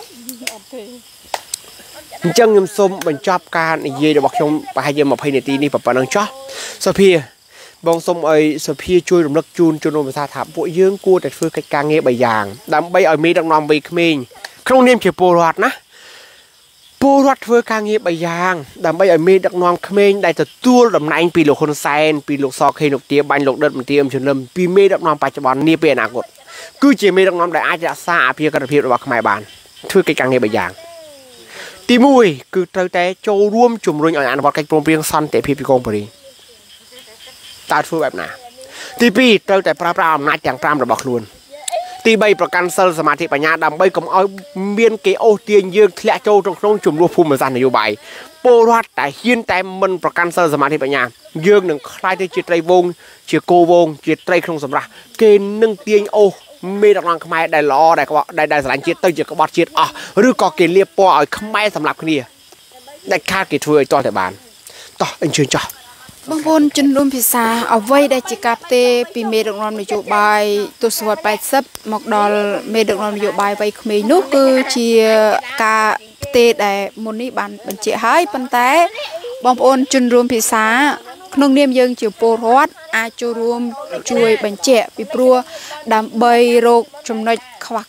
จังยมสมบรรจับการเยี่ยบอกชมไปให้เยี่ยมมาให้นาทีนี่ปะปะนังจ้าสเปียบองสมไอสเปียช่วยรำลึกจูนจูนภาษาถามพวกยืงกูแต่ฟื้นการเงี้ยใบยางดำใบเอามีดังนอมใบขมิ้นขนมเนียมเขียวโปรดนะโปรดฟื้นการเงี้ยใบยางดำใบเอามีดังนอมขมิ้นได้แต่ตัวดำในปีหลกคนไซน์ปีหลกซอกเฮนหลกเตี้ยบันหลกเดินมันเตี้ยมชนลมปีเมดังนอมปัจจุบันนี่เป็นอนาคตคือเจมีดังนอมได้อาจจะซาเพียกระเพียบระบักขมายบานฟื้นการเงี้ยใบยางตีมุยคือเตยแต่โจร่วมจุ่มรุ่งอ่านวัดกันโปร่งเปรียงซันแต่พีพีกงพอดีตาฟื้นแบบน่ะตีปีเตยแต่ปราบปรามนัดอย่างปรามระบักล้วนตีใบประกันเซลสมาธิปัญญาดำใบกำเอาเมียนเกโอเตียนยืงเทะโจตรงตรงจุ่มรวมภูมิสันนโยบายโปรวัดแต่หินแต่มันประกันเซลสมาธิปัญญายืงหนึ่งคล้ายที่จิตไรวงเชียโกวงจิตไรคงสำราเกณฑ์หนึ่งเตียงโอเมดักนองขมายได้ล้อได้ก็ได้ได้สารจิตตั้งจิตกบฏจิตอ่ะหรือก็เกณฑ์เรียบปอเอาขมายสำหรับคนนี้ได้ค่าเกณฑ์ช่วยต่อแต่บานต่อเอ็นเชิญจ่อบางคนจนรวมพิซาเอาไว้ได้จิกาเตปีเมดักนอมนโยบายตัวสวัสดิ์ไปซับหมอกดอลเมดักนอมนโยบายไปขมิ้นนู้คือเชียกาเตได้มุนีบันบันเจหายปันแต่บางคนจนรวมพิซาขนมเนียมยังเจียวโปรวัดอาจูรวมช่วยบันเจปีปลัวดำใบโรคจำนวนขวาขาด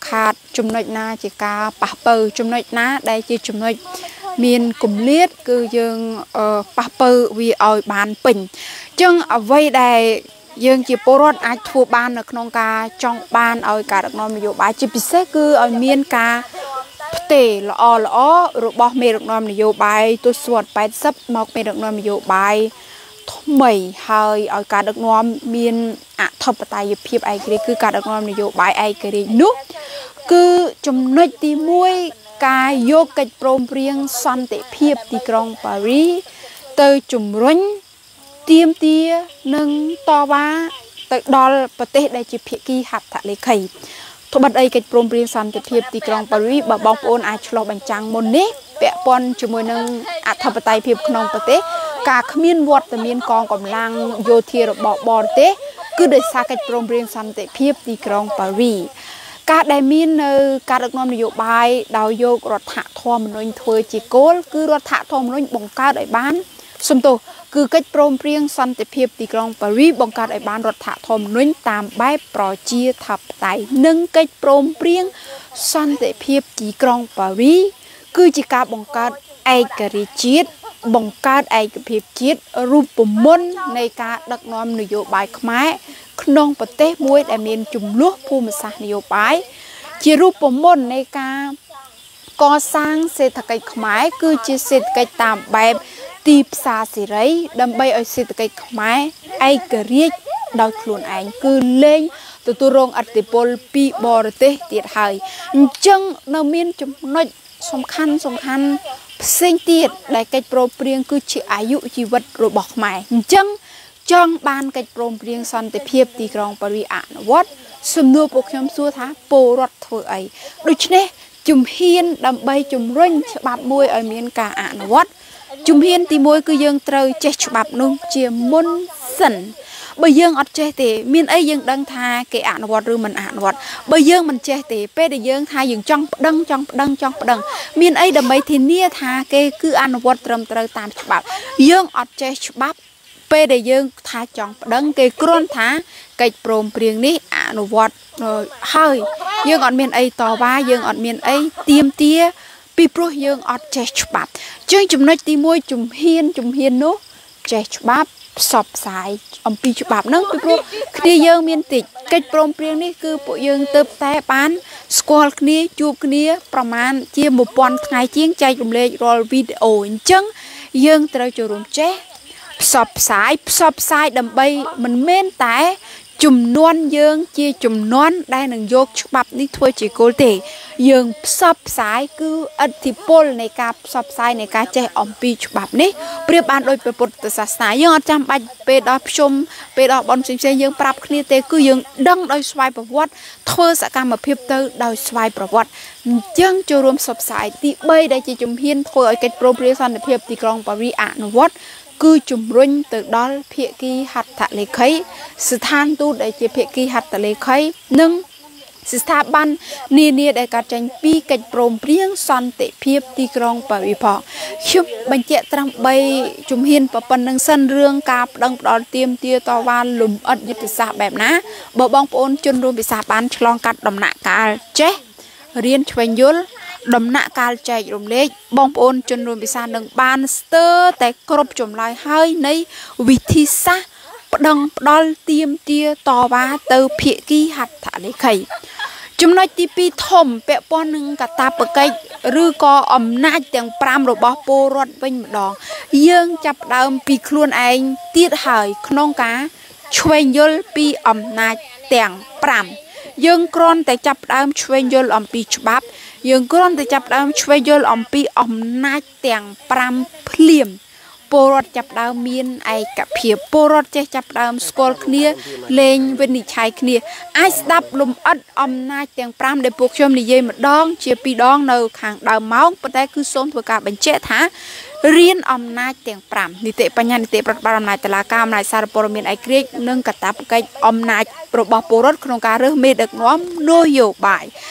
ចំណុចណាជាការប៉ះពើចំណុចណាដែលជាចំណុចមានគម្លាតគឺយើងប៉ះពើវាឲ្យបានពេញអញ្ចឹងអ្វីដែលយើងជាពលរដ្ឋអាចធ្វើបាននៅក្នុងការចង់បានឲ្យការដឹកនាំនយោបាយជាពិសេសគឺឲ្យមានការផ្ទេរល្អល្អរបស់មេដឹកនាំនយោបាយទស្សវត្សរ៍ แปดสิบ មកមេដឹកនាំនយោបាយថ្មីហើយឲ្យការដឹកនាំមានអធិបតេយ្យភាពឯករាជ្យគឺការដឹកនាំនយោបាយឯករាជ្យនោះគឺចំណុចទីមួយការយកកិច្ចព្រមព្រៀងសន្តិភាពទីក្រុងប៉ារីទៅជំរុញទាមទារនិងតវ៉ាទៅដល់ប្រទេសដែលជាភាគីហត្ថលេខីត្បិតអីកិច្ចព្រមព្រៀងសន្តិភាពទីក្រុងប៉ារីបើបងប្អូនអាចឆ្លុះបញ្ចាំងមុននេះពាក់ព័ន្ធជាមួយនឹងអធិបតេយ្យភាពក្នុងប្រទេសការគ្មានវត្តមានកងកម្លាំងយោធារបស់បរទេសគឺដោយសារកិច្ចព្រមព្រៀងសន្តិភាពទីក្រុងប៉ារីការដែលមាននៅការដឹកនាំនយោបាយដោយយករដ្ឋធម្មនុញ្ញធ្វើជាគោលគឺរដ្ឋធម្មនុញ្ញបង្កើតឲ្យបានសំទោសគឺកិច្ចព្រមព្រៀងសន្តិភាពទីក្រុងប៉ារីបង្កើតឲ្យបានរដ្ឋធម្មនុញ្ញតាមបែបប្រជាធិបតេយ្យនិងកិច្ចព្រមព្រៀងសន្តិភាពទីក្រុងប៉ារីគឺជាការបង្កើតឯករាជ្យជាតិបង្កើតឯកភាពជាតិរូបមន្តនៃការដឹកនាំនយោបាយខ្មែរក្នុងប្រទេសមួយដែលមានចំនួនភូមិសាស្ត្រនយោបាយជារូបមន្តនៃការកសាងសេដ្ឋកិច្ចខ្មែរគឺជាសេដ្ឋកិច្ចតាមបែបទីផ្សារសេរីដើម្បីឲ្យសេដ្ឋកិច្ចខ្មែរឯករាជ្យដោយខ្លួនឯងគឺលែងទទួលរងឥទ្ធិពលពីបរទេសទៀតហើយអញ្ចឹងនៅមានចំណុចសំខាន់សំខាន់ផ្សេងទៀតដែលកិច្ចព្រមព្រៀងគឺជាអាយុជីវិតរបស់ខ្មែរអញ្ចឹងចង់បានកិច្ចព្រមព្រៀងសន្តិភាពទីក្រុងប៉ារីអនុវត្តសំណួរពួកខ្ញុំសួរថាពលរដ្ឋធ្វើអីដូច្នេះជំហានដើម្បីជំរុញច្បាប់មួយឲ្យមានការអនុវត្តជំហានទីមួយគឺយើងត្រូវចេះច្បាប់នោះជាមុនសិនបើយើងអត់ចេះទេមានអីយើងដឹងថាគេអនុវត្តឬមិនអនុវត្តបើយើងមិនចេះទេពេលដែលយើងថាយើងចង់ប្តឹងចង់ប្តឹងចង់ប្តឹងមានអីដើម្បីធានាថាគេគឺអនុវត្តត្រឹមត្រូវតាមច្បាប់យើងអត់ចេះច្បាប់ពេលដែលយើងថាចង់ប្តឹងគេគ្រាន់ថាកិច្ចព្រមព្រៀងនេះអនុវត្តហើយយើងអត់មានអីតវ៉ាយើងអត់មានអីទាមទារពីព្រោះយើងអត់ចេះច្បាប់ជាងចំណុចទីមួយជំហានជំហាននោះចេះច្បាប់ផ្សព្វផ្សាយអំពីច្បាប់ហ្នឹងពីព្រោះគ្នាយើងមានតិចកិច្ចព្រមព្រៀងនេះគឺពួកយើងទៅតែបានស្គាល់គ្នាជួបគ្នាប្រមាណជាmộtពាន់ថ្ងៃជាងចែករំលែករាល់វីដេអូអញ្ចឹងយើងត្រូវចូលរួមចេះផ្សព្វផ្សាយផ្សព្វផ្សាយដើម្បីមិនមែនតែជំនាន់យើងជាជំនាន់ដែលនឹងយកច្បាប់នេះធ្វើជាគោលទេយើងផ្សព្វផ្សាយគឺឥទ្ធិពលនៃការផ្សព្វផ្សាយនៃការចេះអំពីច្បាប់នេះប្រៀបបានដូចព្រះពុទ្ធសាសនាយើងអត់ចាំបាច់ពេលដល់ភ្ជុំពេលដល់បន់ផ្សេងៗយើងប្រាប់គ្នាទេគឺយើងដឹងដោយស្វ័យប្រវត្តិធ្វើសកម្មភាពទៅដោយស្វ័យប្រវត្តិអញ្ចឹងចូលរួមផ្សព្វផ្សាយទីបីដែលជាជំហានធ្វើឲ្យកិច្ចព្រមព្រៀងសន្តិភាពទីក្រុងប៉ារីអនុវត្តគឺជំរុញទៅដល់ភាគីហត្ថលេខីស្ថានទូតដែលជាភាគីហត្ថលេខីនិងស្ថាប័ននានាដែលកើតចេញពីកិច្ចព្រមព្រៀងសន្តិភាពទីក្រុងប៉ារីផងខ្ញុំបញ្ជាក់ត្រឹមបីជំហានប៉ុណ្្នឹងសិនរឿងការប្តឹងផ្តល់ទាមទារតវ៉ាលំអិតយុទ្ធសាស្ត្របែបណាបើបងប្អូនជនរួមពិសាបានឆ្លងកាត់ដំណាក់កាលចេះរៀនឆ្វេងយល់ដំណាក់កាលចែករំលែកបងប្អូនជនរួមពិសានឹងបានស្ទើរតែគ្រប់ចម្លើយហើយនៃវិធីសាស្ត្រប្តឹងផ្តល់ទាមទារតវ៉ាទៅភាគីហត្ថលេខីចំណុចទីពីរធំពាក់ព័ន្ធនឹងកាតព្វកិច្ចឬក៏អំណាចទាំងប្រាំរបស់ពលរដ្ឋវិញម្ដងយើងចាប់ផ្ដើមពីខ្លួនឯងទៀតហើយក្នុងការឆ្វេងយល់ពីអំណាចទាំងប្រាំយើងគ្រាន់តែចាប់ផ្ដើមឆ្វេងយល់អំពីច្បាប់យើងគ្រាន់តែចាប់ផ្ដើមឆ្វេងយល់អំពីអំណាចទាំងប្រាំភ្លាមពលរដ្ឋចាប់ផ្ដើមមានឯកភាពពលរដ្ឋចេះចាប់ផ្ដើមស្គាល់គ្នាលេងវិនិច្ឆ័យគ្នាអាចស្ដាប់លំអិតអំណាចទាំងប្រាំដែលពួកខ្ញុំនិយាយម្ដងជាពីរដងនៅខាងដើមម៉ោងប៉ុន្តែគឺសូមធ្វើការបញ្ជាក់ថារៀនអំណាចទាំងប្រាំនីតិបញ្ញត្តិនីតិប្រតិបត្តិអំណាចតុលាការអំណាចសារព័ត៌មានឯករាជ្យនិងកាតព្វកិច្ចអំណាចរបស់ពលរដ្ឋក្នុងការរើសមេដឹកនាំនយោបាយ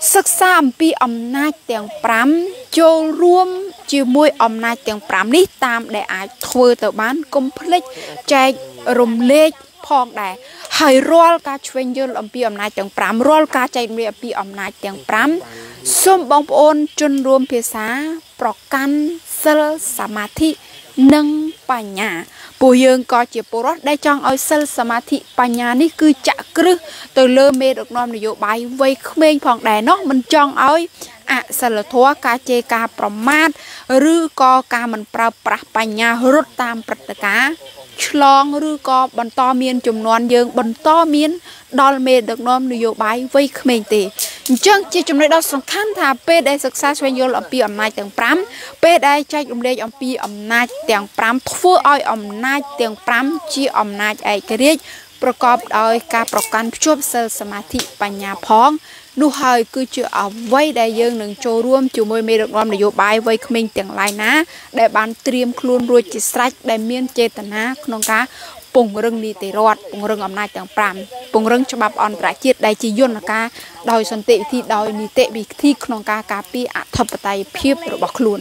ศึกษาអំពីអំណាចទាំងប្រាំចូលរួមជាមួយអំណាចទាំងប្រាំនេះតាមដែលអាចធ្វើទៅបានកុំភ្លេចចែករំលែកផងដែរហើយរាល់ការឆ្វេងយល់អំពីអំណាចទាំងប្រាំរាល់ការចែករំលែកអំពីអំណាចទាំងប្រាំសូមបងប្អូនជនរួមភាសាប្រកាន់សិលសមាធិនិងបញ្ញាពួកយើងក៏ជាពលរដ្ឋដែលចង់ឲ្យសិលសមាធិបញ្ញានេះគឺចាក់គ្រឹះទៅលើមេដឹកនាំនយោបាយវ័យក្មេងផងដែរនោះមិនចង់ឲ្យអសិលធម៌ការជេរការប្រមាថឬក៏ការមិនប្រើប្រាស់បញ្ញារត់តាមព្រឹត្តិការណ៍ឆ្លងឬក៏បន្តមានចំនួនយើងបន្តមានដល់មេដឹកនាំនយោបាយវ័យក្មេងទេអញ្ចឹងជាចំណុចដ៏សំខាន់ថាពេលដែលសិក្សាស្វែងយល់អំពីអំណាចទាំងប្រាំពេលដែលចែករំលែកអំពីអំណាចទាំងប្រាំធ្វើឲ្យអំណាចទាំងប្រាំជាអំណាចឯករាជ្យប្រកបដោយការប្រកាន់ភ្ជាប់សិលសមាធិបញ្ញាផងនោះហើយគឺជាអ្វីដែលយើងនឹងចូលរួមជាមួយមេដឹកនាំនយោបាយវ័យក្មេងទាំងឡាយណាដែលបានត្រៀមខ្លួនរួចជាស្រេចដែលមានចេតនាក្នុងការពង្រឹងនីតិរដ្ឋពង្រឹងអំណាចទាំងប្រាំពង្រឹងច្បាប់អន្តរជាតិដែលជាយន្តការដោយសន្តិវិធីដោយនីតិវិធីក្នុងការការពារអធិបតេយ្យភាពរបស់ខ្លួន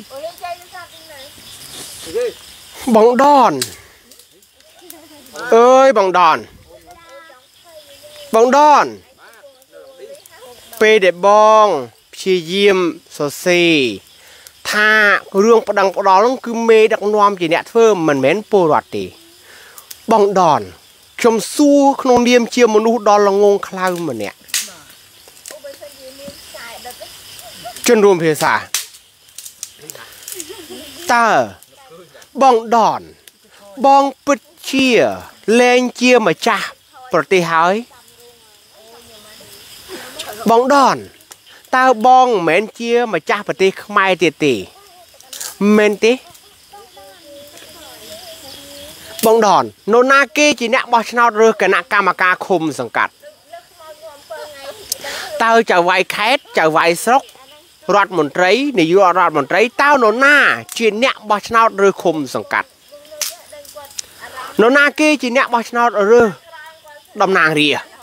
បងដនអើយបងដនបងដនពេលដែលបងព្យាយាមសរសេរថារឿងប្តឹងផ្ដាល់នោះគឺមេដឹកនាំជាអ្នកធ្វើមិនមែនពលរដ្ឋទេបងដនខ្ញុំសួរក្នុងនាមជាមនុស្សដ៏ល្ងងខ្លៅម្នាក់ជនរួមភាសាតើបងដនបងពិតជាលែងជាម្ចាស់ប្រទេសហើយបងដនតើបងមិនមែនជាម្ចាស់ប្រទេសខ្មែរទៀតទេមែនទេបងដននរណាគេជាអ្នកបោះឆ្នោតរើសគណៈកម្មការឃុំសង្កាត់តើចៅវាយខេត្តចៅវាយស្រុករដ្ឋមន្ត្រីនាយករដ្ឋមន្ត្រីតើនរណាជាអ្នកបោះឆ្នោតរើសឃុំសង្កាត់នរណាគេជាអ្នកបោះឆ្នោតរើសតំណាងរាស្ត្រ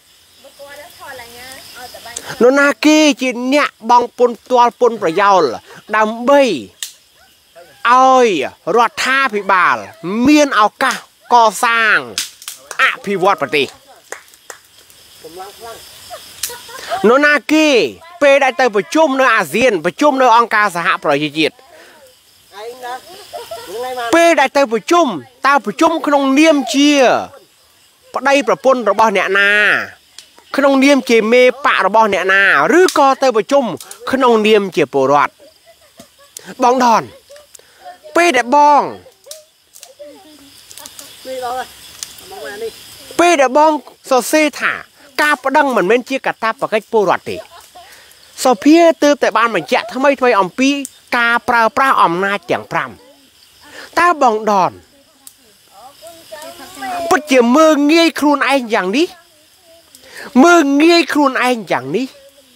នរណាគេជាអ្នកបងពុនផ្ទាល់ពុនប្រយោលដើម្បីឲ្យរដ្ឋាភិបាលមានឱកាសកសាងអភិវឌ្ឍប្រទេសនរណាគេពេលដែលទៅប្រជុំនៅអាស៊ានប្រជុំនៅអង្គការសហប្រជាជាតិពេលដែលទៅប្រជុំតើប្រជុំក្នុងនាមជាប្តីប្រពន្ធរបស់អ្នកណាក្នុងនាមជាមេបករបស់អ្នកណាឬក៏ទៅប្រជុំក្នុងនាមជាពលរដ្ឋបងដនពេលដែលបងពេលដែលបងសរសេរថាការប្តឹងមិនមែនជាកាតព្វកិច្ចពលរដ្ឋទេសភាទើបតែបានបញ្ជាក់ថ្មីថ្មីអំពីការប្រើប្រាស់អំណាចទាំងប្រាំតើបងដនពិតជាមើងងាយខ្លួនឯងយ៉ាងនេះមើងងាយខ្លួនឯងយ៉ាងនេះ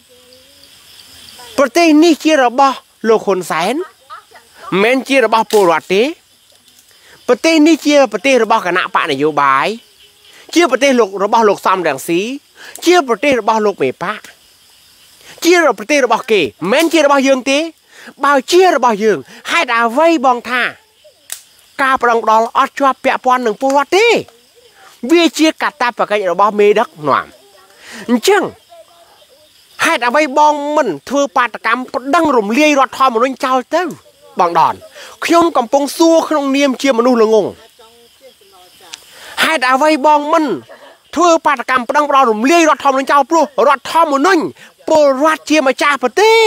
ប្រទេសនេះជារបស់លោកហ៊ុនសែនមិនមែនជារបស់ពលរដ្ឋទេប្រទេសនេះជាប្រទេសរបស់គណៈបកនយោបាយជាប្រទេសលោករបស់លោកសំរងស៊ីជាប្រទេសរបស់លោកមេបកជាប្រទេសរបស់គេមិនមែនជារបស់យើងទេបើជារបស់យើងហេតុអ្វីបងថាការប្រឹងផ្ដាល់អត់ជាប់ពាក់ព័ន្ធនឹងពលរដ្ឋទេវាជាកាតព្វកិច្ចរបស់មេដឹកនាំអញ្ចឹងហេតុអ្វីបងមិនធ្វើបាតកម្មប្តឹងរំលាយរដ្ឋធម្មនុញ្ញចោលទៅបងដនខ្ញុំកំពុងសួរក្នុងនាមជាមនុស្សល្ងងហេតុអ្វីបងមិនធ្វើបាតកម្មប្តឹងផ្ដាល់រំលាយរដ្ឋធម្មនុញ្ញចោលព្រោះរដ្ឋធម្មនុញ្ញពលរដ្ឋជាម្ចាស់ប្រទេស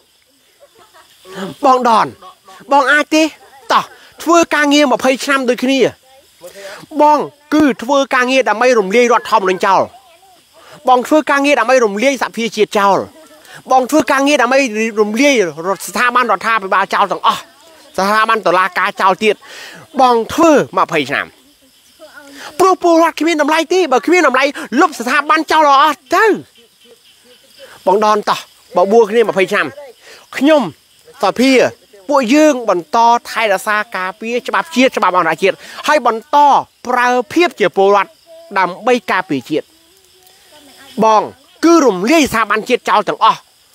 បងដនបងអាចទេតោះធ្វើការងារម្ភៃឆ្នាំដូចគ្នាបងគឺធ្វើការងារដើម្បីរំលាយរដ្ឋធម្មនុញ្ញចោលបងធ្វើការងារដើម្បីរំលាយសហភាពជាតិចោលបងធ្វើការងារដើម្បីរំលាយស្ថាប័នរដ្ឋាភិបាលចោលទាំងអស់ស្ថាប័នតុលាការចោលទៀតបងធ្វើម្ភៃឆ្នាំព្រោះពលរដ្ឋគ្មានតម្លៃទេបើគ្មានតម្លៃលុបស្ថាប័នចោលអស់ទៅបងដនតោះបើបួគ្នាម្ភៃឆ្នាំខ្ញុំសភាពួកយើងបន្តថែរក្សាការពារច្បាប់ជាតិច្បាប់អន្តរជាតិហើយបន្តប្រើភាពជាពលរដ្ឋដើម្បីការពារជាតិបងគឺរំលាយស្ថាប័នជាតិចោលទាំងអស់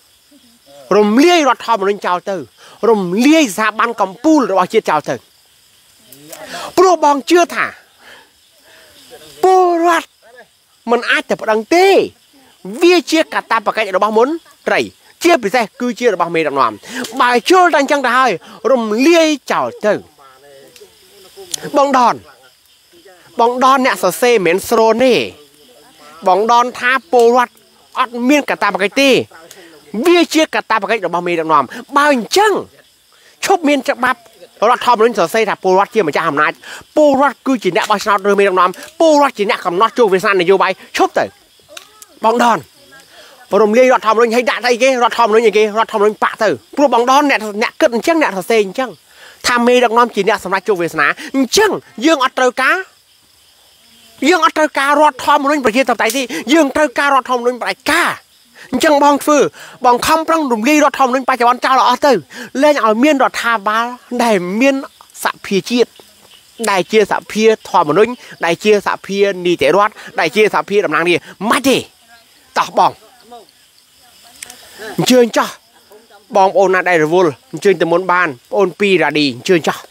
រំលាយរដ្ឋធម្មនុញ្ញចោលទៅរំលាយស្ថាប័នកម្ពុជារបស់ជាតិចោលទៅព្រោះបងជឿថាពលរដ្ឋមិនអាចទៅប្តឹងទេវាជាកាតព្វកិច្ចរបស់មុនត្រីជាពិសេសគឺជារបស់មេដឹកនាំបើជុលតែអញ្ចឹងទៅហើយរំលាយចោលទៅបងដនបងដនអ្នកសរសេរមិនមែនស្រនទេបងដនថាពលរដ្ឋអត់មានកាតព្វកិច្ចទេវាជាកាតព្វកិច្ចរបស់មេដឹកនាំបើអញ្ចឹងឈប់មានច្បាប់រដ្ឋធម្មនុញ្ញសរសេរថាពលរដ្ឋជាម្ចាស់អំណាចពលរដ្ឋគឺជាអ្នកបោះឆ្នោតឬមេដឹកនាំពលរដ្ឋជាអ្នកកំណត់ជោគវាសនានយោបាយឈប់ទៅបងដនរំលាយរដ្ឋធម្មនុញ្ញឲ្យដាក់ទៅអីគេរដ្ឋធម្មនុញ្ញអីគេរដ្ឋធម្មនុញ្ញបាក់ទៅព្រោះបងដនអ្នកអ្នកគិតអញ្ចឹងអ្នកសរសេរអញ្ចឹងថាមេដឹកនាំជាអ្នកសម្រេចជោគវាសនាអញ្ចឹងយើងអត់ត្រូវការយើងអត់ត្រូវការរដ្ឋធម្មនុញ្ញប្រជាធិបតេយ្យទេយើងត្រូវការរដ្ឋធម្មនុញ្ញផ្ដាច់ការអញ្ចឹងបងធ្វើបងខំប្រឹងរំលាយរដ្ឋធម្មនុញ្ញបច្ចុប្បន្នចោលអស់ទៅលែងឲ្យមានរដ្ឋាភិបាលដែលមានសភាជាតិដែលជាសភាធម្មនុញ្ញដែលជាសភានីតិរដ្ឋដែលជាសភាតំណាងរាស្ត្រមិនទេតោះបងអញ្ជើញចោះបងប្អូនណាដែលរវល់អញ្ជើញទៅមុនបានបងប្អូនពីរ៉ាឌីអញ្ជើញចោះ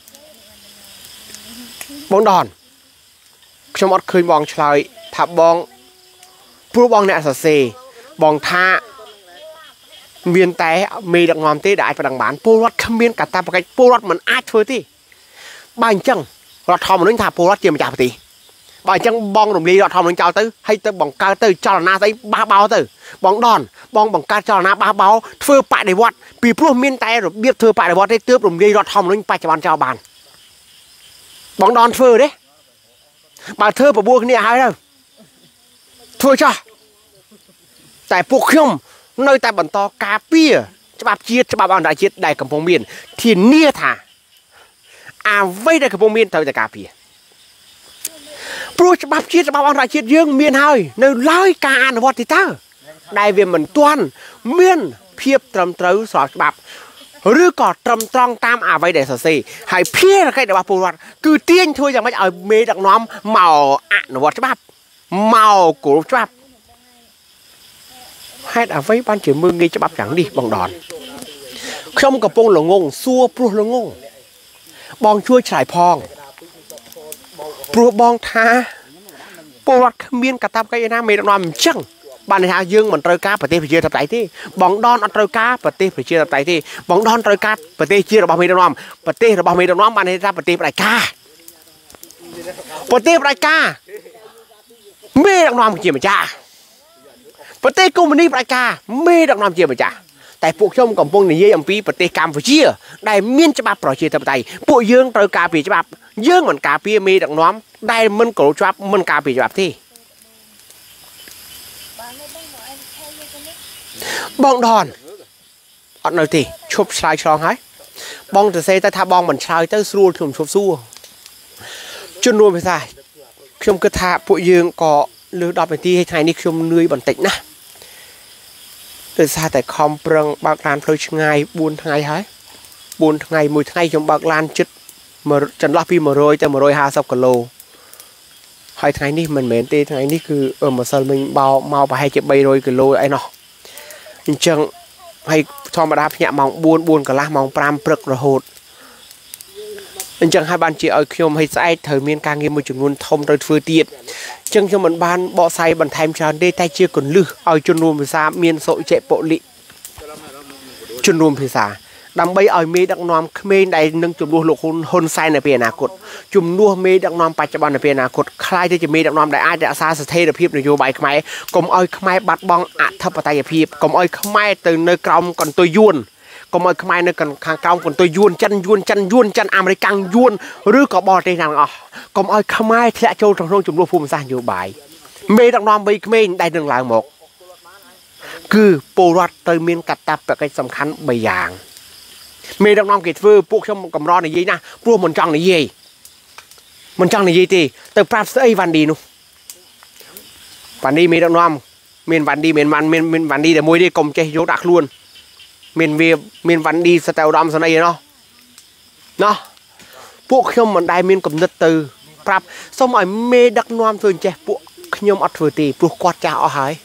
បងដនខ្ញុំអត់ឃើញបងឆ្លើយថាបងព្រោះបងអ្នកសរសេរបងថាមានតែមេដឹកនាំទេដែលអាចប្តឹងបានពលរដ្ឋគ្មានកាតព្វកិច្ចពលរដ្ឋមិនអាចធ្វើទេបើអញ្ចឹងរដ្ឋធម្មនុញ្ញថាពលរដ្ឋជាម្ចាស់ប្រទេសបើអញ្ចឹងបងរំលាយរដ្ឋធម្មនុញ្ញចោលទៅហើយទៅបង្កើតទៅចលនាស្អីបះបោទៅបងដនបងបង្កើតចលនាបះបោធ្វើបដិវត្តពីព្រោះមានតែរបៀបធ្វើបដិវត្តទេទើបរំលាយរដ្ឋធម្មនុញ្ញបច្ចុប្បន្នចោលបានបងដនធ្វើទេបើធ្វើប្របួរគ្នាហើយទៅធ្វើចោះតែពួកខ្ញុំនៅតែបន្តការពារច្បាប់ជាតិច្បាប់អន្តរជាតិដែលកំពុងមានធានាថាអ្វីដែលកំពុងមានត្រូវតែការពារព្រោះច្បាប់ជាតិច្បាប់អន្តរជាតិយើងមានហើយនៅឡើយការអនុវត្តទីតើដែលវាមិនទាន់មានភាពត្រឹមត្រូវស្របច្បាប់ឬក៏ត្រឹមត្រង់តាមអ្វីដែលសរសេរហើយភារកិច្ចរបស់ពលរដ្ឋគឺទាញធ្វើយ៉ាងម៉េចឲ្យមេដឹកនាំមកអនុវត្តច្បាប់មកគោរពច្បាប់ហេតុអ្វីបានជាមើងងាយច្បាប់យ៉ាងនេះបងដនខ្ញុំកំពុងល្ងងសួរព្រោះល្ងងបងជួយឆ្លើយផងព្រោះបងថាពលរដ្ឋគ្មានកាតព្វកិច្ចឯណាមេដឹកនាំអញ្ចឹងបានថាយើងមិនត្រូវការប្រទេសប្រជាធិបតេយ្យទេបងដនអត់ត្រូវការប្រទេសប្រជាធិបតេយ្យទេបងដនត្រូវការប្រទេសជារបស់មេដឹកនាំប្រទេសរបស់មេដឹកនាំបានថាប្រទេសផ្ដាច់ការប្រទេសផ្ដាច់ការមេដឹកនាំជាម្ចាស់ប្រទេសកុម្មុយនីផ្ដាច់ការមេដឹកនាំជាម្ចាស់តែពួកខ្ញុំកំពុងនិយាយអំពីប្រទេសកម្ពុជាដែលមានច្បាប់ប្រជាធិបតេយ្យពួកយើងត្រូវការពារច្បាប់យើងមិនការពារមេដឹកនាំដែលមិនគោរពច្បាប់មិនការពារច្បាប់ទេបងដនអត់នៅទេឈប់ឆ្លើយឆ្លងហើយបងទៅសេទៅថាបងមិនឆ្លើយទៅស្រួលខ្ញុំឈប់សួរជនរួមភាសាខ្ញុំគិតថាពួកយើងក៏លើដប់នាទីឲ្យថ្ងៃនេះខ្ញុំនឿយបន្តិចណាស់ដោយសារតែខំប្រឹងបើកឡានផ្លូវឆ្ងាយបួនថ្ងៃហើយបួនថ្ងៃមួយថ្ងៃខ្ញុំបើកឡានជិតចន្លោះពីmột trămទៅmột trăm hai mươiគីឡូហើយថ្ងៃនេះមិនមែនទេថ្ងៃនេះគឺម្សិលមិញបោមកប្រហែលជាba trămគីឡូអីណោះអញ្ចឹងហើយធម្មតាភ្ញាក់ម៉ោងbốn 4កន្លះម៉ោង5ព្រឹករហូតអញ្ចឹងហើយបានជាឲ្យខ្ញុំឲ្យស្អែកត្រូវមានការងារមួយចំនួនធំត្រូវធ្វើទៀតអញ្ចឹងខ្ញុំមិនបានបកស្រាយបន្ថែមច្រើនទេតែជាកលឹះឲ្យជនរួមភាសាមានសុជៈពលិជនរួមភាសាដើម្បីឲ្យមេដឹកនាំក្មេងដែលនឹងជំនួសលោកហ៊ុនសែននៅពេលអនាគតជំនួសមេដឹកនាំបច្ចុប្បន្ននៅពេលអនាគតខ្លាយទៅជាមេដឹកនាំដែលអាចរក្សាស្ថិរភាពនយោបាយខ្មែរកុំឲ្យខ្មែរបាត់បង់អធិបតេយ្យភាពកុំឲ្យខ្មែរទៅនៅក្រោមកន្ទុយយួនកុំឲ្យខ្មែរនៅខាងក្រោមកន្ទុយយួនចិនយួនចិនយួនចិនអាមេរិកយួនឬក៏បរទេសទាំងអស់កុំឲ្យខ្មែរធ្លាក់ចូលក្នុងជំនួសភូមិសាស្ត្រនយោបាយមេដឹកនាំវ័យក្មេងដែលនឹងឡើងមកគឺពលរដ្ឋត្រូវមានកាតព្វកិច្ចសំខាន់បីយ៉ាងមេដឹកនាំគេធ្វើពួកខ្ញុំកម្រនិយាយណាព្រោះមិនចង់និយាយមិនចង់និយាយទេទៅប្រាប់ស្អីវ៉ាន់ឌីនោះវ៉ាន់ឌីមេដឹកនាំមានវ៉ាន់ឌីមានវ៉ាន់មានមានវ៉ាន់ឌីតែមួយទេកុំចេះយកដាក់ខ្លួនមានវាមានវ៉ាន់ឌីសតេឧត្តមសនីណោះណោះពួកខ្ញុំមិនដែលមានគំនិតទៅប្រាប់សូមឲ្យមេដឹកនាំធ្វើចេះពួកខ្ញុំអត់ធ្វើទេព្រោះគាត់ចាស់អស់ហើយ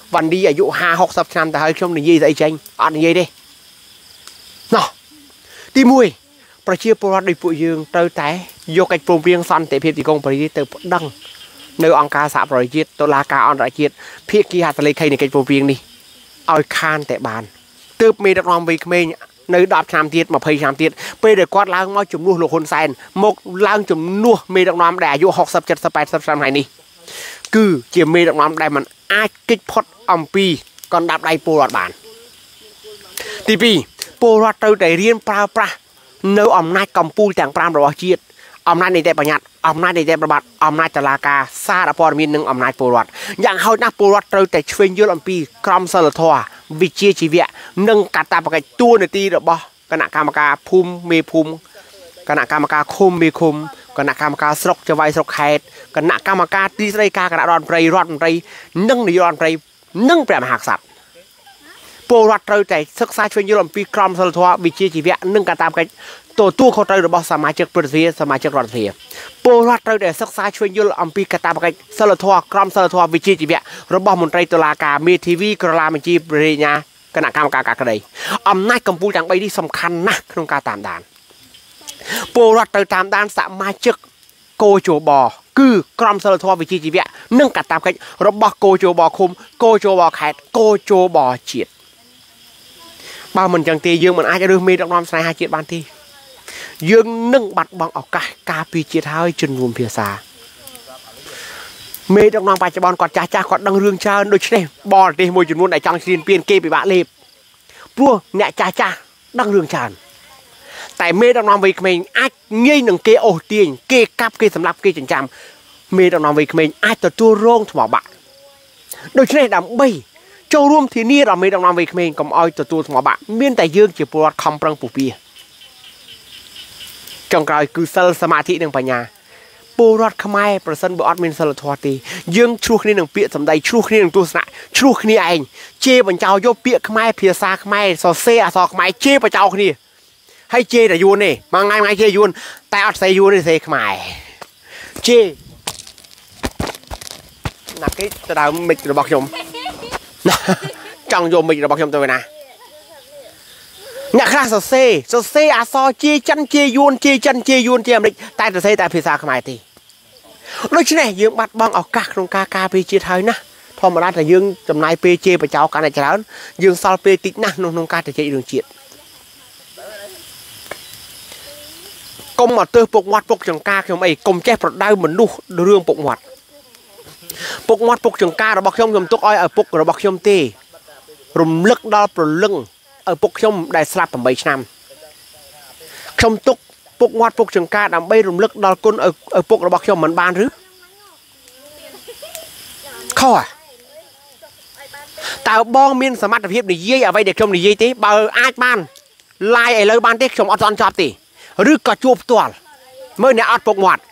วันดีอายุห้าหกสิบឆ្នាំแต่ให้ชมในยี่ใจเจงอ่านยี่ดิเนาะที่มวยประเชียปรวัติโดยปุยยืงเตอแต่โยกไอโปรเพียงซันแต่เพียบตีกงปริยิตเตอดังในองค์การสหประชาชาติตุลาการอันตรายเพียกีหาทะเลใครในไอโปรเพียงนี่เอาคานแต่บานเติบมีดักนอมวิกเมย์ในดาบชามเทียดมาเพย์ชามเทียดไปเด็กกอดล้างมาจุ่มนัวหลวงคนแซนมกล้างจุ่มนัวมีดักนอมแดดอายุหกสิบเจ็ดสิบแปดสิบสามไหนนี่คือเจียมีดักนอมได้มันอากิจพดอัมปีก่อนดับไดโปรดบานทีปีโปรดเตอได้เรียนปลาปลาเนื้ออำนาจกำปูแต่งปรามระบาดเชียดอำนาจในแต่ประหยัดอำนาจในแต่ประบัดอำนาจจลากาซาดปอร์มีหนึ่งอำนาจโปรดอย่างเขาหน้าโปรดเตอแต่ช่วยยืดอัมปีกรมสลัดทัววิจิชีวิตหนึ่งกัตตาประกายตัวในตีระบอคณะกรรมการภูมิมีภูมิคณะกรรมการคุมมีคุมคณะกรรมการสกจะไว้สกแขกคณะกรรมการตีไรกาคณะรอนไพรรอนไพรนึ่งในรอนไพรนึ่งแปรมหักสัตว์โปรดเราใจศึกษาช่วยยืมปีกรมสลัดทัววิจิชีวิตหนึ่งกัตตาประกายตัวตู้เขาใจระบอสมาชิกประเทศสมาชิกรอนเทียโปรดเราใจศึกษาช่วยยืมปีกัตตาประกายสลัดทัวกรมสลัดทัววิจิชีวิตระบอมนตรีตุลาการมีทีวีกรลามันจีบริญญาคณะกรรมการกระไดอำนาจกัมพูจังใบที่สำคัญนะក្នុងការតាមដានពលរដ្ឋទៅតាមដានសមាជិកកោជបគឺក្រមសីលធម៌វិជ្ជាជីវៈនិងកាតព្វកិច្ចរបស់កោជបឃុំកោជបខេត្តកោជបជាតិបើមិនចឹងទេយើងមិនអាចរើសមេដឹកនាំស្នេហាជាតិបានទេយើងនឹងបាត់បង់ឱកាសការពារជាតិហើយជំនុំភាសាមេដឹកនាំបច្ចុប្បន្នគាត់ចាស់ចាស់គាត់ដឹងរឿងច្រើនដូច្នេះបរទេសមួយចំនួនដែលចង់ឈ្លានពានគេពិបាកលេបព្រោះអ្នកចាស់ចាស់ដឹងរឿងច្រើនតែមេដឹកនាំវ័យក្មេងអាចងាយនឹងគេអូសទាញគេកាប់គេសម្លាប់គេចិញ្ចាំមេដឹកនាំវ័យក្មេងអាចទទួលរងថ្មបាក់ដូច្នេះដើម្បីចូលរួមធានាដល់មេដឹកនាំវ័យក្មេងកុំឲ្យទទួលថ្មបាក់មានតែយើងជាពលរដ្ឋខំប្រឹងពុះពៀចុងក្រោយគឺសិលសមាធិនិងបញ្ញាពលរដ្ឋខ្មែរប្រសិនបើអត់មានសិលធម៌ទេយើងឆ្លោះគ្នានឹងពាក្យសម្ដីឆ្លោះគ្នានឹងទស្សនៈឆ្លោះគ្នាឯងជេរបញ្ចោយកពាក្យខ្មែរភាសាខ្មែរសរសេរអក្សរខ្មែរជេរបញ្ចោគ្នាហើយជេរតែយួនទេមួយថ្ងៃមួយថ្ងៃជេរយួនតែអត់ស្អីយួនទេសេខ្មែរជេរណាគេទៅដើមមិចរបស់ខ្ញុំចង់យកមិចរបស់ខ្ញុំទៅណាអ្នកខ្លះសរសេរសរសេរអក្សរជេរចិនជេរយួនជេរចិនជេរយួនជេរអាមេរិកតែសរសេរតែភាសាខ្មែរទេដូច្នេះយើងបាត់បង់ឱកាសក្នុងការការពារជាតិហើយណាធម្មតាតែយើងចំណាយពេលជេរបចោកាន់តែច្រើនយើងសល់ពេលតិចណាស់ក្នុងការទៅជែករឿងជាតិកុំមកទើសពុកមាត់ពុកចង្ការខ្ញុំអីកុំចេះប្រដៅមនុស្សរឿងពុកមាត់ពុកមាត់ពុកចង្ការរបស់ខ្ញុំខ្ញុំទុកឲ្យឪពុករបស់ខ្ញុំទេរំលឹកដល់ព្រលឹងឪពុកខ្ញុំដែលស្លាប់8ឆ្នាំខ្ញុំទុកពុកមាត់ពុកចង្ការដើម្បីរំលឹកដល់គុណឪពុករបស់ខ្ញុំមិនបានឬខុសតើបងមានសមត្ថភាពនិយាយអ្វីដែលខ្ញុំនិយាយទេបើអាចបានឡាយឥឡូវបានទេខ្ញុំអត់ទាន់ចប់ទេឬក៏ជួបផ្ទាល់មើលអ្នកអត់ពុកមាត់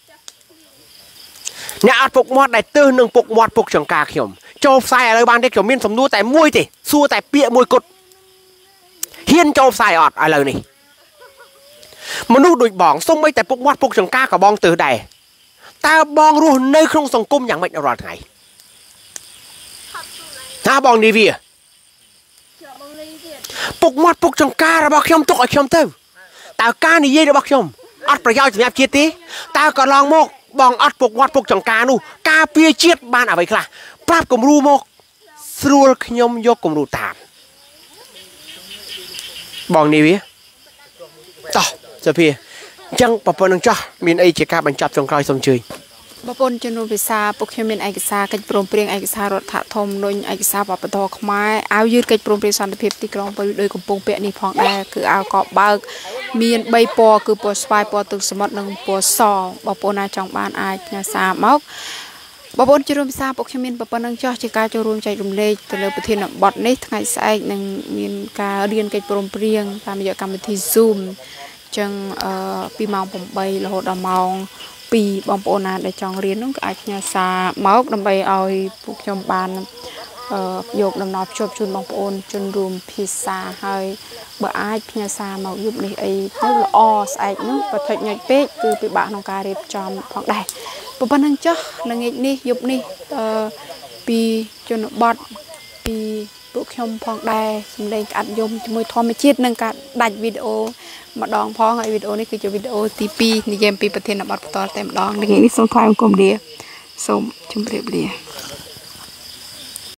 អ្នកអត់ពុកមាត់ដែលទើសនឹងពុកមាត់ពុកចង្ការខ្ញុំចូលផ្សាយឥឡូវបានទេខ្ញុំមានសំណួរតែមួយទេសួរតែពាក្យមួយគត់ហ៊ានចូលផ្សាយអត់ឥឡូវនេះមនុស្សដូចបងសូម្បីតែពុកមាត់ពុកចង្ការក៏បងទើសដែរតើបងរស់នៅក្នុងសង្គមយ៉ាងម៉េចរាល់ថ្ងៃថាបងនីវាពុកមាត់ពុកចង្ការរបស់ខ្ញុំទុកឲ្យខ្ញុំទៅតើការនិយាយរបស់ខ្ញុំអត់ប្រយោជន៍សម្រាប់ជាតិទេតើក៏ឡងមកបងអត់ពុកមាត់ពុកចង្ការនោះការពារជាតិបានអ្វីខ្លះប្រាប់គំរូមកស្រួលខ្ញុំយកគំរូតាមបងនេះវាតោះសុភាអញ្ចឹងប្រពន្ធនឹងចោះមានអីជាការបញ្ចប់ចុងក្រោយសូមជួយបងប្អូនជំនុំភាសាពុកខ្ញុំមានឯកសារកិច្ចព្រមព្រៀងឯកសាររដ្ឋធម្មនុញ្ញឯកសារវប្បធម៌ខ្មែរអាវយឺតកិច្ចព្រមព្រៀងសន្តិភាពទីក្រុងប៉ូលីសដោយកំពុងពាក់នេះផងដែរគឺអាវកបើកមានបីពណ៌គឺពណ៌ស្វាយពណ៌ទឹកសមុទ្រនិងពណ៌សបងប្អូនណាចង់បានអាចផ្ញើសារមកបងប្អូនជំនុំភាសាពុកខ្ញុំមានប្រព័ន្ធនឹងចោះជាការចូលរួមចែករំលែកទៅលើប្រធានបទនេះថ្ងៃស្អែកនឹងមានការរៀនកិច្ចព្រមព្រៀងតាមរយៈកម្មវិធី Zoom ចឹងអឺពីម៉ោង8រហូតដល់ម៉ោងពីបងប្អូនណាដែលចង់រៀននោះក៏អាចផ្ញើសារមកដើម្បីឲ្យពួកខ្ញុំបានយកដំណើរភ្ជាប់ជូនបងប្អូនជនរួមភាសាហើយបើអាចផ្ញើសារមកយប់នេះអីទៅល្អស្អែកនោះបើថុចញ៉ាច់ពេកគឺពិបាកក្នុងការរៀបចំផងដែរប៉ុណ្ណឹងចុះល្ងាចនេះយប់នេះអឺពីជនបទពីពួកខ្ញុំផងដែរសម្លេងកាត់យំជាមួយធម្មជាតិនិងការដាច់វីដេអូម្ដងផងហើយវីដេអូនេះគឺជាវីដេអូទីពីរនិយាយពីប្រធានបទផ្ទាល់តែម្ដងថ្ងៃនេះសូមថ្លែងអង្គមលាសូមជម្រាបលា